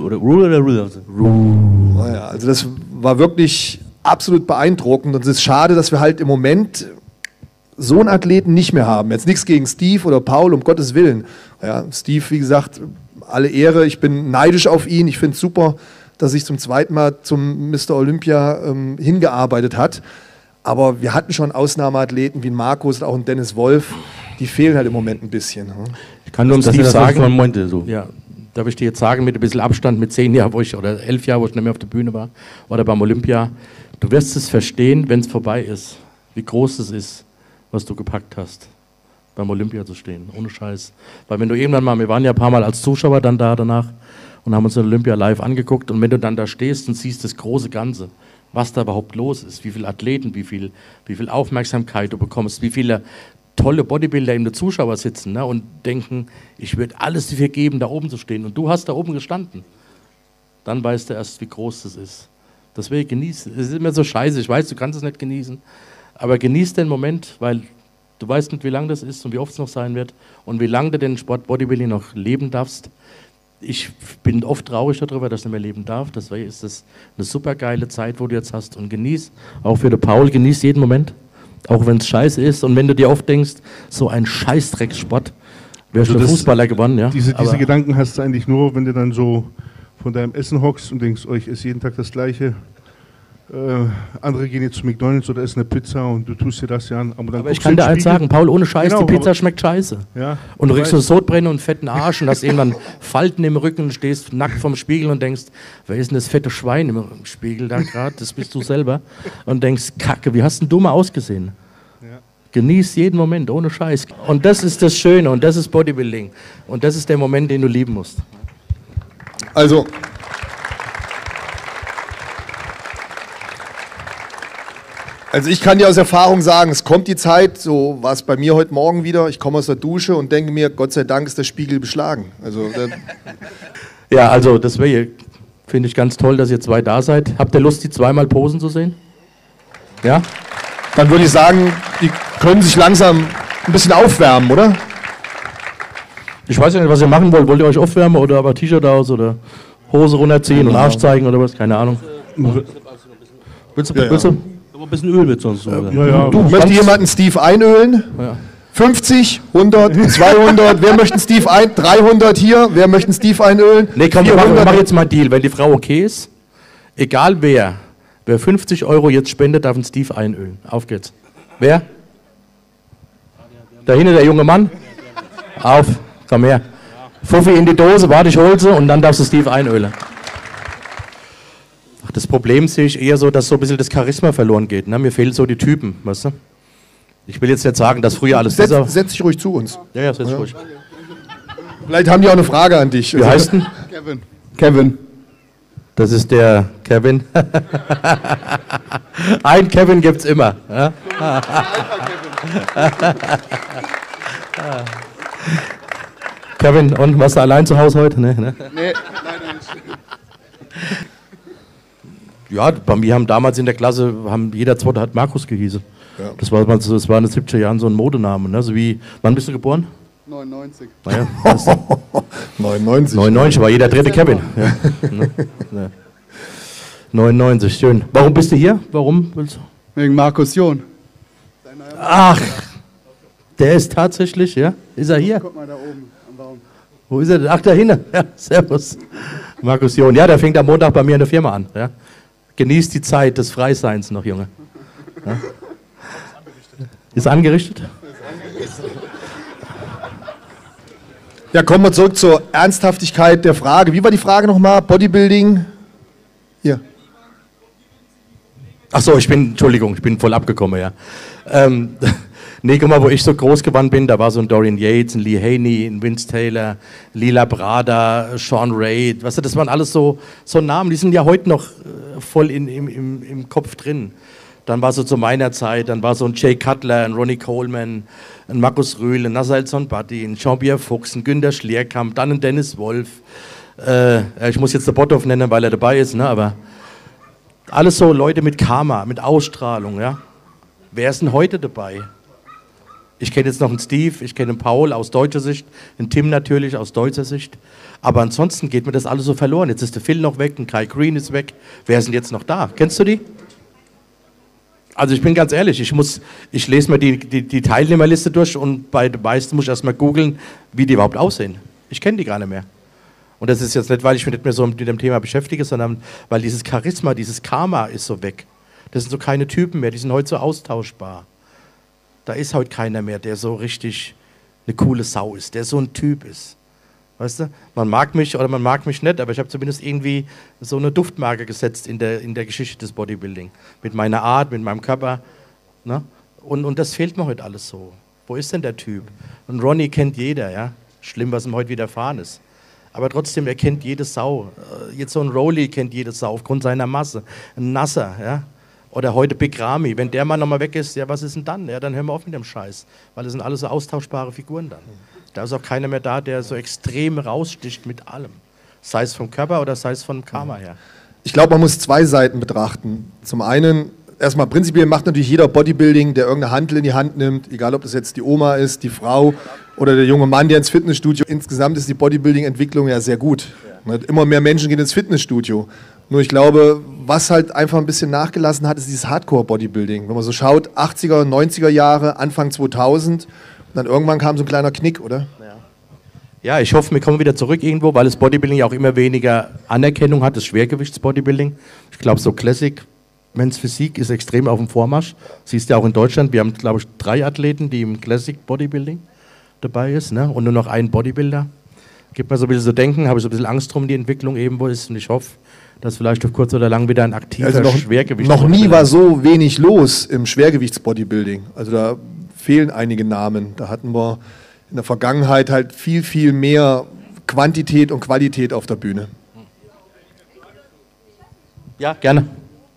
E: Naja, also das war wirklich absolut beeindruckend und es ist schade, dass wir halt im Moment so einen Athleten nicht mehr haben. Jetzt nichts gegen Steve oder Paul, um Gottes Willen. Ja, Steve, wie gesagt, alle Ehre, ich bin neidisch auf ihn, ich finde es super, dass sich zum zweiten Mal zum Mr. Olympia hingearbeitet hat. Aber wir hatten schon Ausnahmeathleten wie ein Markus und auch ein Dennis Wolf, die fehlen halt im Moment ein bisschen.
A: Ich kann nur Steve sagen, ja, darf ich dir jetzt sagen, mit ein bisschen Abstand, mit 10 Jahren oder 11 Jahren, wo ich nicht mehr auf der Bühne war, oder beim Olympia, du wirst es verstehen, wenn es vorbei ist, wie groß es ist, was du gepackt hast, beim Olympia zu stehen, ohne Scheiß. Weil wenn du irgendwann mal, wir waren ja ein paar Mal als Zuschauer dann da danach und haben uns den Olympia live angeguckt und wenn du dann da stehst und siehst das große Ganze, was da überhaupt los ist, wie viele Athleten, wie viel Aufmerksamkeit du bekommst, wie viele tolle Bodybuilder in der Zuschauer sitzen, ne, und denken, ich würde alles dafür geben, da oben zu stehen. Und du hast da oben gestanden. Dann weißt du erst, wie groß das ist. Deswegen genieß. Es ist immer so scheiße. Ich weiß, du kannst es nicht genießen. Aber genieß den Moment, weil du weißt nicht, wie lange das ist und wie oft es noch sein wird und wie lange du den Sport Bodybuilding noch leben darfst. Ich bin oft traurig darüber, dass ich nicht mehr leben darf. Deswegen ist das eine super geile Zeit, wo du jetzt hast. Und genieß, auch für den Paul, genieß jeden Moment. Auch wenn es scheiße ist und wenn du dir oft denkst, so ein Scheißdreckssport, wärst du Fußballer gewonnen. Ja?
C: Diese Gedanken hast du eigentlich nur, wenn du dann so von deinem Essen hockst und denkst, oh, ich esse jeden Tag das Gleiche. Andere gehen jetzt zu McDonald's oder essen eine Pizza und du tust dir das ja an.
A: Aber ich kann dir eins sagen, Paul, ohne Scheiß, genau, die Pizza schmeckt scheiße. Ja, und du kriegst so Sodbrennen und einen fetten Arsch und hast irgendwann Falten im Rücken und stehst nackt vorm Spiegel und denkst, wer ist denn das fette Schwein im Spiegel da gerade? Das bist du selber. Und denkst, Kacke, wie hast denn du mal ausgesehen? Ja. Genieß jeden Moment, ohne Scheiß. Und das ist das Schöne und das ist Bodybuilding. Und das ist der Moment, den du lieben musst.
E: Also ich kann dir aus Erfahrung sagen, es kommt die Zeit, so war es bei mir heute Morgen wieder, ich komme aus der Dusche und denke mir, Gott sei Dank ist der Spiegel beschlagen.
A: Ja, also das finde ich ganz toll, dass ihr zwei da seid. Habt ihr Lust, die zweimal posen zu sehen? Ja?
E: Dann würde ich sagen, die können sich langsam ein bisschen aufwärmen, oder?
A: Ich weiß ja nicht, was ihr machen wollt. Wollt ihr euch aufwärmen oder aber T-Shirt aus oder Hose runterziehen und Arsch zeigen oder was? Keine Ahnung. Willst du? Aber ein bisschen Öl mit sonst.
E: Du, möchte jemanden Steve einölen? Ja. 50, 100, 200, wer möchte Steve 300 hier, wer möchte Steve einölen?
A: Nee, komm, wir machen jetzt mal einen Deal. Wenn die Frau okay ist, egal wer 50 € jetzt spendet, darf einen Steve einölen. Auf geht's. Wer? Da hinten der junge Mann? Auf, komm her. Fuffi in die Dose, warte, ich hol sie und dann darfst du Steve einölen. Das Problem sehe ich eher so, dass so ein bisschen das Charisma verloren geht. Ne? Mir fehlen so die Typen, weißt du? Ich will jetzt nicht sagen, dass früher alles besser...
E: Setz dich ruhig zu uns.
A: Ja, setz dich ruhig.
E: Vielleicht haben die auch eine Frage an dich.
A: Wie heißt denn?
E: Kevin.
A: Das ist der Kevin. Ein Kevin gibt's immer. Ja? Kevin, und warst du allein zu Hause heute? Nee, leider nicht. Ja, wir haben damals in der Klasse, jeder Zweite hat Markus gehießen. Ja. Das war in den 70er Jahren so ein Modename. Ne? So wie, wann bist du geboren?
F: 99.
A: Naja,
E: 99.
A: 99 war jeder dritte Kevin. Ja. Ne? 99, schön. Warum bist du hier? Warum willst du?
F: Wegen Markus John.
A: Ach, der ist tatsächlich, ja? Ist er hier?
F: Guck mal da oben am Baum.
A: Wo ist er denn? Ach, da hinten. Ja, servus. Markus John. Ja, der fängt am Montag bei mir in der Firma an. Ja? Genießt die Zeit des Freiseins noch, Junge. Ja? Ist angerichtet?
E: Ja, kommen wir zurück zur Ernsthaftigkeit der Frage. Wie war die Frage nochmal? Bodybuilding? Hier.
A: Ach so, ich bin voll abgekommen, ja. Nee, guck mal, wo ich so groß geworden bin, da war so ein Dorian Yates, ein Lee Haney, ein Vince Taylor, Lila Brada, Sean Reid, weißt du, das waren alles so Namen, die sind ja heute noch voll im Kopf drin. Dann war so zu meiner Zeit, dann war so ein Jay Cutler, ein Ronnie Coleman, ein Markus Rühl, ein Nasser El-Sonbati, ein Jean-Pierre Fuchs, ein Günter Schlierkamp, dann ein Dennis Wolf. Ich muss jetzt den Botthoff nennen, weil er dabei ist, ne? Aber alles so Leute mit Karma, mit Ausstrahlung. Ja? Wer ist denn heute dabei? Ich kenne jetzt noch einen Steve, ich kenne einen Paul aus deutscher Sicht, einen Tim natürlich aus deutscher Sicht. Aber ansonsten geht mir das alles so verloren. Jetzt ist der Phil noch weg, ein Kai Green ist weg. Wer ist denn jetzt noch da? Kennst du die? Also ich bin ganz ehrlich, ich lese mir die Teilnehmerliste durch und bei den meisten muss ich erstmal googeln, wie die überhaupt aussehen. Ich kenne die gar nicht mehr. Und das ist jetzt nicht, weil ich mich nicht mehr so mit dem Thema beschäftige, sondern weil dieses Charisma, dieses Karma ist so weg. Das sind so keine Typen mehr, die sind heute so austauschbar. Da ist heute keiner mehr, der so richtig eine coole Sau ist, der so ein Typ ist. Weißt du? Man mag mich oder man mag mich nicht, aber ich habe zumindest irgendwie so eine Duftmarke gesetzt in der Geschichte des Bodybuilding. Mit meiner Art, mit meinem Körper. Ne? Und das fehlt mir heute alles so. Wo ist denn der Typ? Und Ronny kennt jeder, ja. Schlimm, was ihm heute widerfahren ist. Aber trotzdem, er kennt jede Sau. Jetzt so ein Rowley kennt jede Sau aufgrund seiner Masse. Ein Nasser, ja. Oder heute Big Ramy, wenn der Mann nochmal weg ist, ja, was ist denn dann? Ja, dann hören wir auf mit dem Scheiß, weil das sind alles so austauschbare Figuren dann. Da ist auch keiner mehr da, der so extrem raussticht mit allem. Sei es vom Körper oder sei es vom Karma her.
E: Ich glaube, man muss zwei Seiten betrachten. Zum einen, erstmal prinzipiell macht natürlich jeder Bodybuilding, der irgendeine Hantel in die Hand nimmt, egal ob das jetzt die Oma ist, die Frau oder der junge Mann, der ins Fitnessstudio. Insgesamt ist die Bodybuilding-Entwicklung ja sehr gut. Immer mehr Menschen gehen ins Fitnessstudio. Nur ich glaube, was halt einfach ein bisschen nachgelassen hat, ist dieses Hardcore-Bodybuilding. Wenn man so schaut, 80er, 90er Jahre, Anfang 2000, und dann irgendwann kam so ein kleiner Knick, oder?
A: Ja, ich hoffe, wir kommen wieder zurück irgendwo, weil das Bodybuilding ja auch immer weniger Anerkennung hat, das Schwergewichtsbodybuilding. Ich glaube, so Classic Men's Physik ist extrem auf dem Vormarsch. Siehst du ja auch in Deutschland, wir haben, glaube ich, 3 Athleten, die im Classic Bodybuilding dabei ist, ne? Und nur noch einen Bodybuilder. Gibt mir so ein bisschen zu denken, habe ich so ein bisschen Angst drum, die Entwicklung eben wo ist. Und ich hoffe, dass vielleicht auf kurz oder lang wieder ein aktiver Schwergewicht.
E: Noch nie war so wenig los im Schwergewichtsbodybuilding. Also da fehlen einige Namen. Da hatten wir in der Vergangenheit halt viel, viel mehr Quantität und Qualität auf der Bühne.
A: Ja, gerne.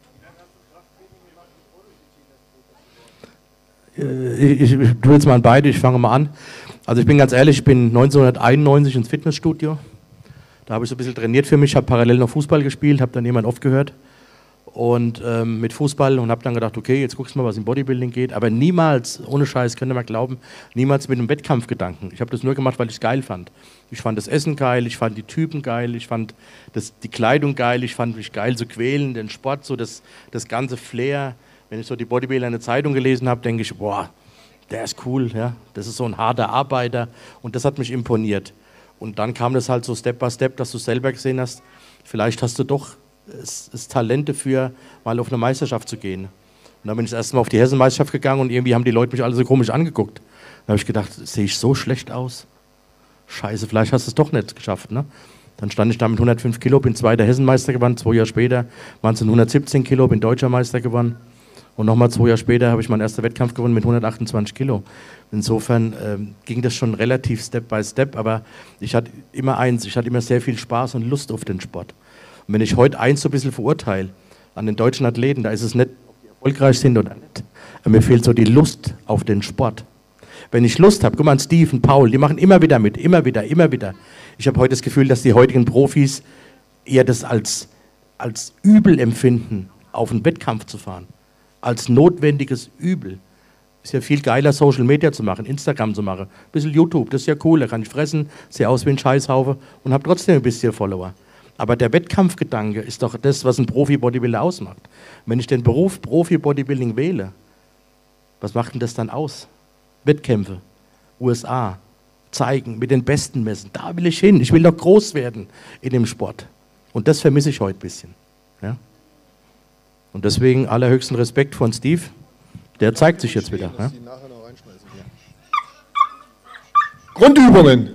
A: Ich tue jetzt mal an beide, ich fange mal an. Also ich bin ganz ehrlich, ich bin 1991 ins Fitnessstudio. Da habe ich so ein bisschen trainiert für mich, habe parallel noch Fußball gespielt, habe dann jemand aufgehört und mit Fußball und habe dann gedacht, okay, jetzt guckst du mal, was im Bodybuilding geht, aber niemals, ohne Scheiß, könnt ihr mal glauben, niemals mit einem Wettkampfgedanken. Ich habe das nur gemacht, weil ich es geil fand. Ich fand das Essen geil, ich fand die Typen geil, ich fand die Kleidung geil, ich fand mich geil zu quälen, den Sport, so das ganze Flair. Wenn ich so die Bodybuilder in der Zeitung gelesen habe, denke ich, boah, der ist cool, ja, das ist so ein harter Arbeiter und das hat mich imponiert. Und dann kam das halt so Step by Step, dass du selber gesehen hast, vielleicht hast du doch das Talent dafür, mal auf eine Meisterschaft zu gehen. Und dann bin ich das erste Mal auf die Hessenmeisterschaft gegangen und irgendwie haben die Leute mich alle so komisch angeguckt. Dann habe ich gedacht, sehe ich so schlecht aus? Scheiße, vielleicht hast du es doch nicht geschafft, ne? Dann stand ich da mit 105 Kilo, bin zweiter Hessenmeister geworden, 2 Jahre später waren es 117 Kilo, bin deutscher Meister geworden. Und nochmal 2 Jahre später habe ich meinen ersten Wettkampf gewonnen mit 128 Kilo. Insofern ging das schon relativ Step by Step, aber ich hatte immer eins, ich hatte immer sehr viel Spaß und Lust auf den Sport. Und wenn ich heute eins so ein bisschen verurteile an den deutschen Athleten, da ist es nicht, ob die erfolgreich sind oder nicht, aber mir fehlt so die Lust auf den Sport. Wenn ich Lust habe, guck mal an Steve und Paul, die machen immer wieder mit, immer wieder. Ich habe heute das Gefühl, dass die heutigen Profis eher das als Übel empfinden, auf einen Wettkampf zu fahren. Als notwendiges Übel. Ist ja viel geiler, Social Media zu machen, Instagram zu machen, ein bisschen YouTube, das ist ja cool, da kann ich fressen, sehe aus wie ein Scheißhaufe und habe trotzdem ein bisschen Follower. Aber der Wettkampfgedanke ist doch das, was ein Profi-Bodybuilder ausmacht. Wenn ich den Beruf Profi-Bodybuilding wähle, was macht denn das dann aus? Wettkämpfe, USA, zeigen, mit den Besten messen, da will ich hin, ich will doch groß werden in dem Sport. Und das vermisse ich heute ein bisschen. Ja? Und deswegen allerhöchsten Respekt von Steve, der zeigt sich jetzt wieder. Ja?
E: Grundübungen.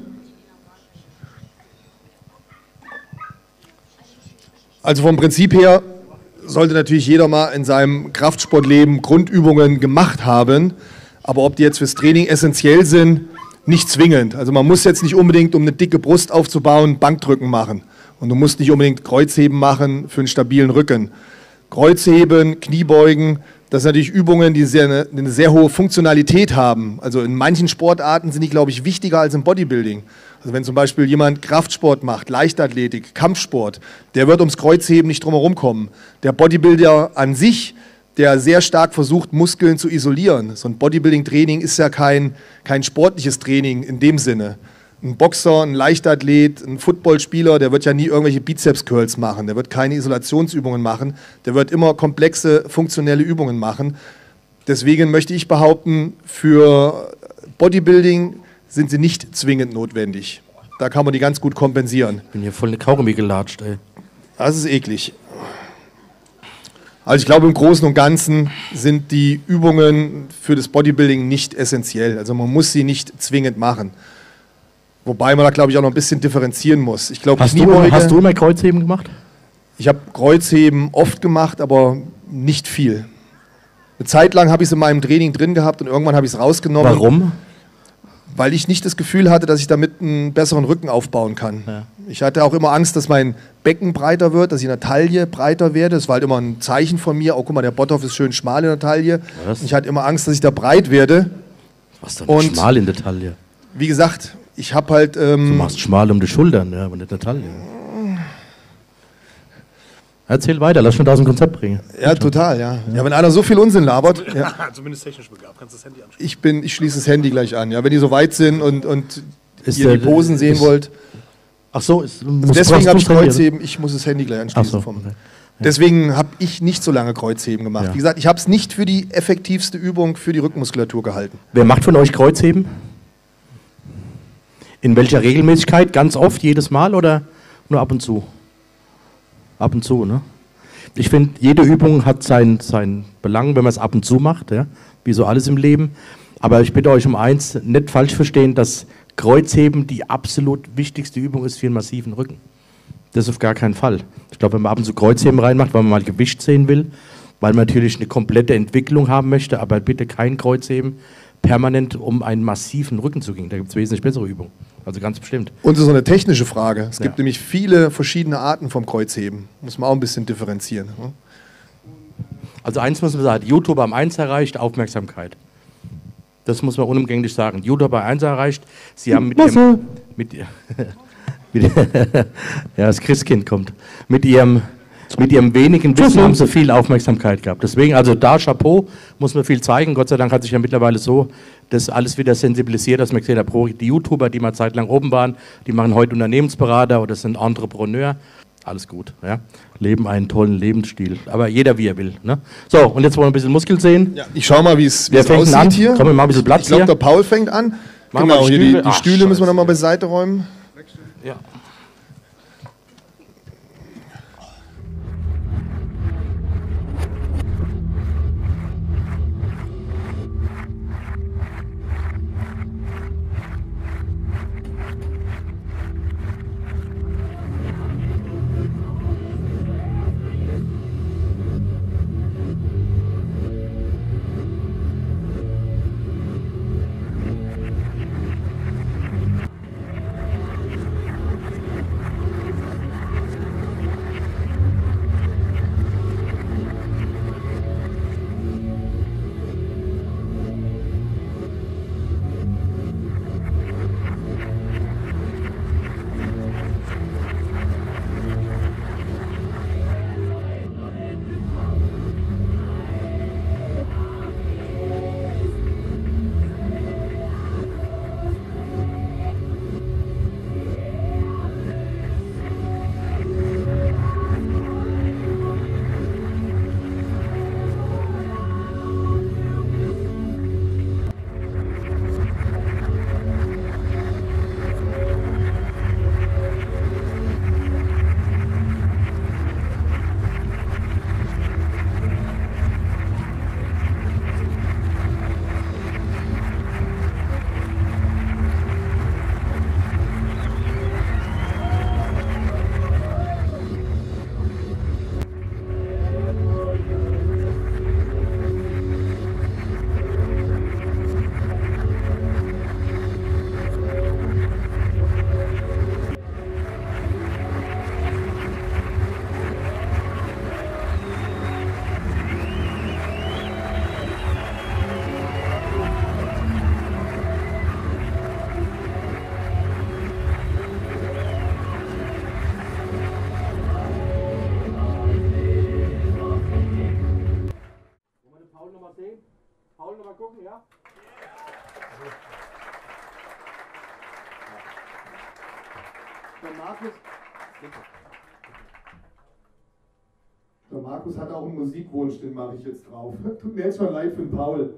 E: Also vom Prinzip her sollte natürlich jeder mal in seinem Kraftsportleben Grundübungen gemacht haben, aber ob die jetzt fürs Training essentiell sind, nicht zwingend. Also man muss jetzt nicht unbedingt, um eine dicke Brust aufzubauen, Bankdrücken machen. Und du musst nicht unbedingt Kreuzheben machen für einen stabilen Rücken. Kreuzheben, Kniebeugen Das sind natürlich Übungen, die eine sehr hohe Funktionalität haben. Also in manchen Sportarten sind die, glaube ich, wichtiger als im Bodybuilding. Also wenn zum Beispiel jemand Kraftsport macht, Leichtathletik, Kampfsport, der wird ums Kreuzheben nicht drum herum kommen. Der Bodybuilder an sich, der sehr stark versucht, Muskeln zu isolieren. So ein Bodybuilding-Training ist ja kein sportliches Training in dem Sinne. Ein Boxer, ein Leichtathlet, ein Footballspieler, der wird ja nie irgendwelche Bizeps-Curls machen, der wird keine Isolationsübungen machen, der wird immer komplexe, funktionelle Übungen machen. Deswegen möchte ich behaupten, für Bodybuilding sind sie nicht zwingend notwendig. Da kann man die ganz gut kompensieren.
A: Ich bin hier voll eine Kaugummi gelatscht, ey.
E: Das ist eklig. Also ich glaube, im Großen und Ganzen sind die Übungen für das Bodybuilding nicht essentiell. Also man muss sie nicht zwingend machen. Wobei man da, glaube ich, auch noch ein bisschen differenzieren muss. Ich glaube,
A: hast du immer Kreuzheben gemacht?
E: Ich habe Kreuzheben oft gemacht, aber nicht viel. Eine Zeit lang habe ich es in meinem Training drin gehabt und irgendwann habe ich es rausgenommen.
A: Warum?
E: Weil ich nicht das Gefühl hatte, dass ich damit einen besseren Rücken aufbauen kann. Ja. Ich hatte auch immer Angst, dass mein Becken breiter wird, dass ich in der Taille breiter werde. Das war halt immer ein Zeichen von mir. Oh, guck mal, der Bothoff ist schön schmal in der Taille. Ich hatte immer Angst, dass ich da breit werde.
A: Was denn schmal in der Taille?
E: Wie gesagt, ich habe halt...
A: du machst schmal um die Schultern, ja, aber nicht in der Taille. Erzähl weiter, lass schon da aus dem Konzept bringen.
E: Ja, total, ja. Ja, wenn einer so viel Unsinn labert... Ja.
B: Zumindest technisch begabt, kannst du das Handy anschauen.
E: Ich schließe das Handy gleich an, ja. Wenn die so weit sind und ihr die Posen sehen wollt...
A: Ach so,
E: deswegen habe ich Kreuzheben, ich muss das Handy gleich anschließen. So, okay. Ja. Deswegen habe ich nicht so lange Kreuzheben gemacht. Ja. Wie gesagt, ich habe es nicht für die effektivste Übung für die Rückenmuskulatur gehalten.
A: Wer macht von euch Kreuzheben? In welcher Regelmäßigkeit? Ganz oft, jedes Mal oder nur ab und zu? Ab und zu, ne? Ich finde, jede Übung hat seinen Belang, wenn man es ab und zu macht, ja? Wie so alles im Leben. Aber ich bitte euch um eins, nicht falsch verstehen, dass Kreuzheben die absolut wichtigste Übung ist für einen massiven Rücken. Das auf gar keinen Fall. Ich glaube, wenn man ab und zu Kreuzheben reinmacht, weil man mal Gewicht sehen will, weil man natürlich eine komplette Entwicklung haben möchte, aber bitte kein Kreuzheben permanent, um einen massiven Rücken zu gehen. Da gibt es wesentlich bessere Übungen. Also ganz bestimmt.
E: Und so eine technische Frage. Es gibt nämlich viele verschiedene Arten vom Kreuzheben. Muss man auch ein bisschen differenzieren. Ne?
A: Also eins muss man sagen, YouTube am 1 erreicht, Aufmerksamkeit. Das muss man unumgänglich sagen. YouTube bei 1 erreicht. Sie haben ja, das Christkind kommt. Mit ihrem wenigen Wissen haben sie viel Aufmerksamkeit gehabt. Deswegen, also da Chapeau, muss man viel zeigen. Gott sei Dank hat sich ja mittlerweile so das alles wieder sensibilisiert, dass man gesehen hat, die YouTuber, die mal zeitlang oben waren, die machen heute Unternehmensberater oder sind Entrepreneur. Alles gut, ja. Leben einen tollen Lebensstil. Aber jeder wie er will. Ne? So, und jetzt wollen wir ein bisschen Muskel sehen.
E: Ja, ich schau mal, wie es aussieht
A: an?
E: Hier.
A: Komm, wir machen ein bisschen Platz hier.
E: Ich glaube, der Paul fängt an. Genau, hier die Stühle müssen wir nochmal beiseite räumen.
A: Ja.
G: Der Markus hat auch einen Musikwunsch, den mache ich jetzt drauf. Tut mir jetzt schon leid für den Paul.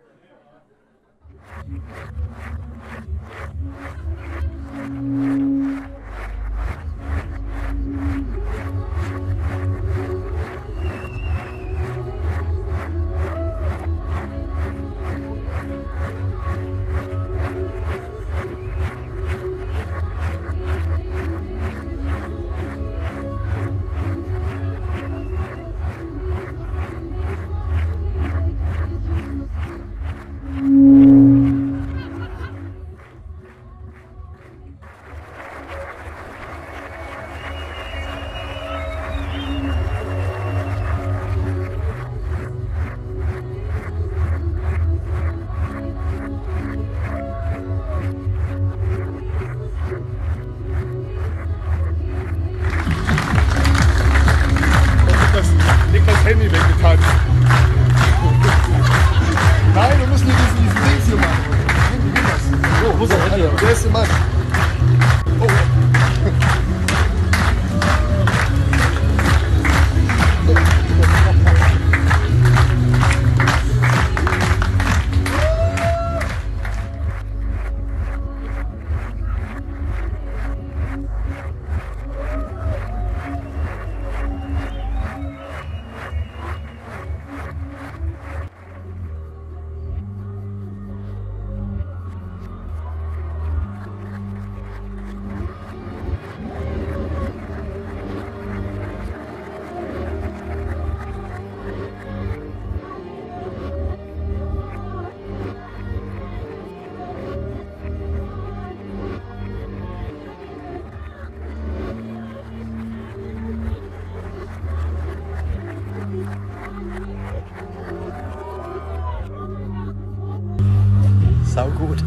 A: Sau gut.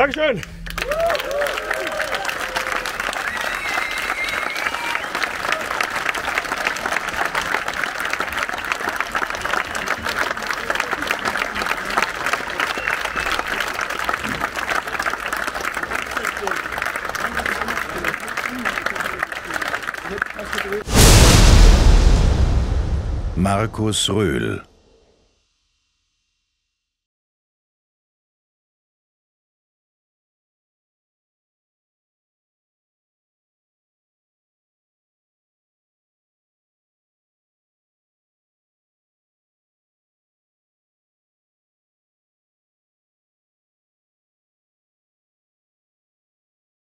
H: Dankeschön.
I: Markus Röhl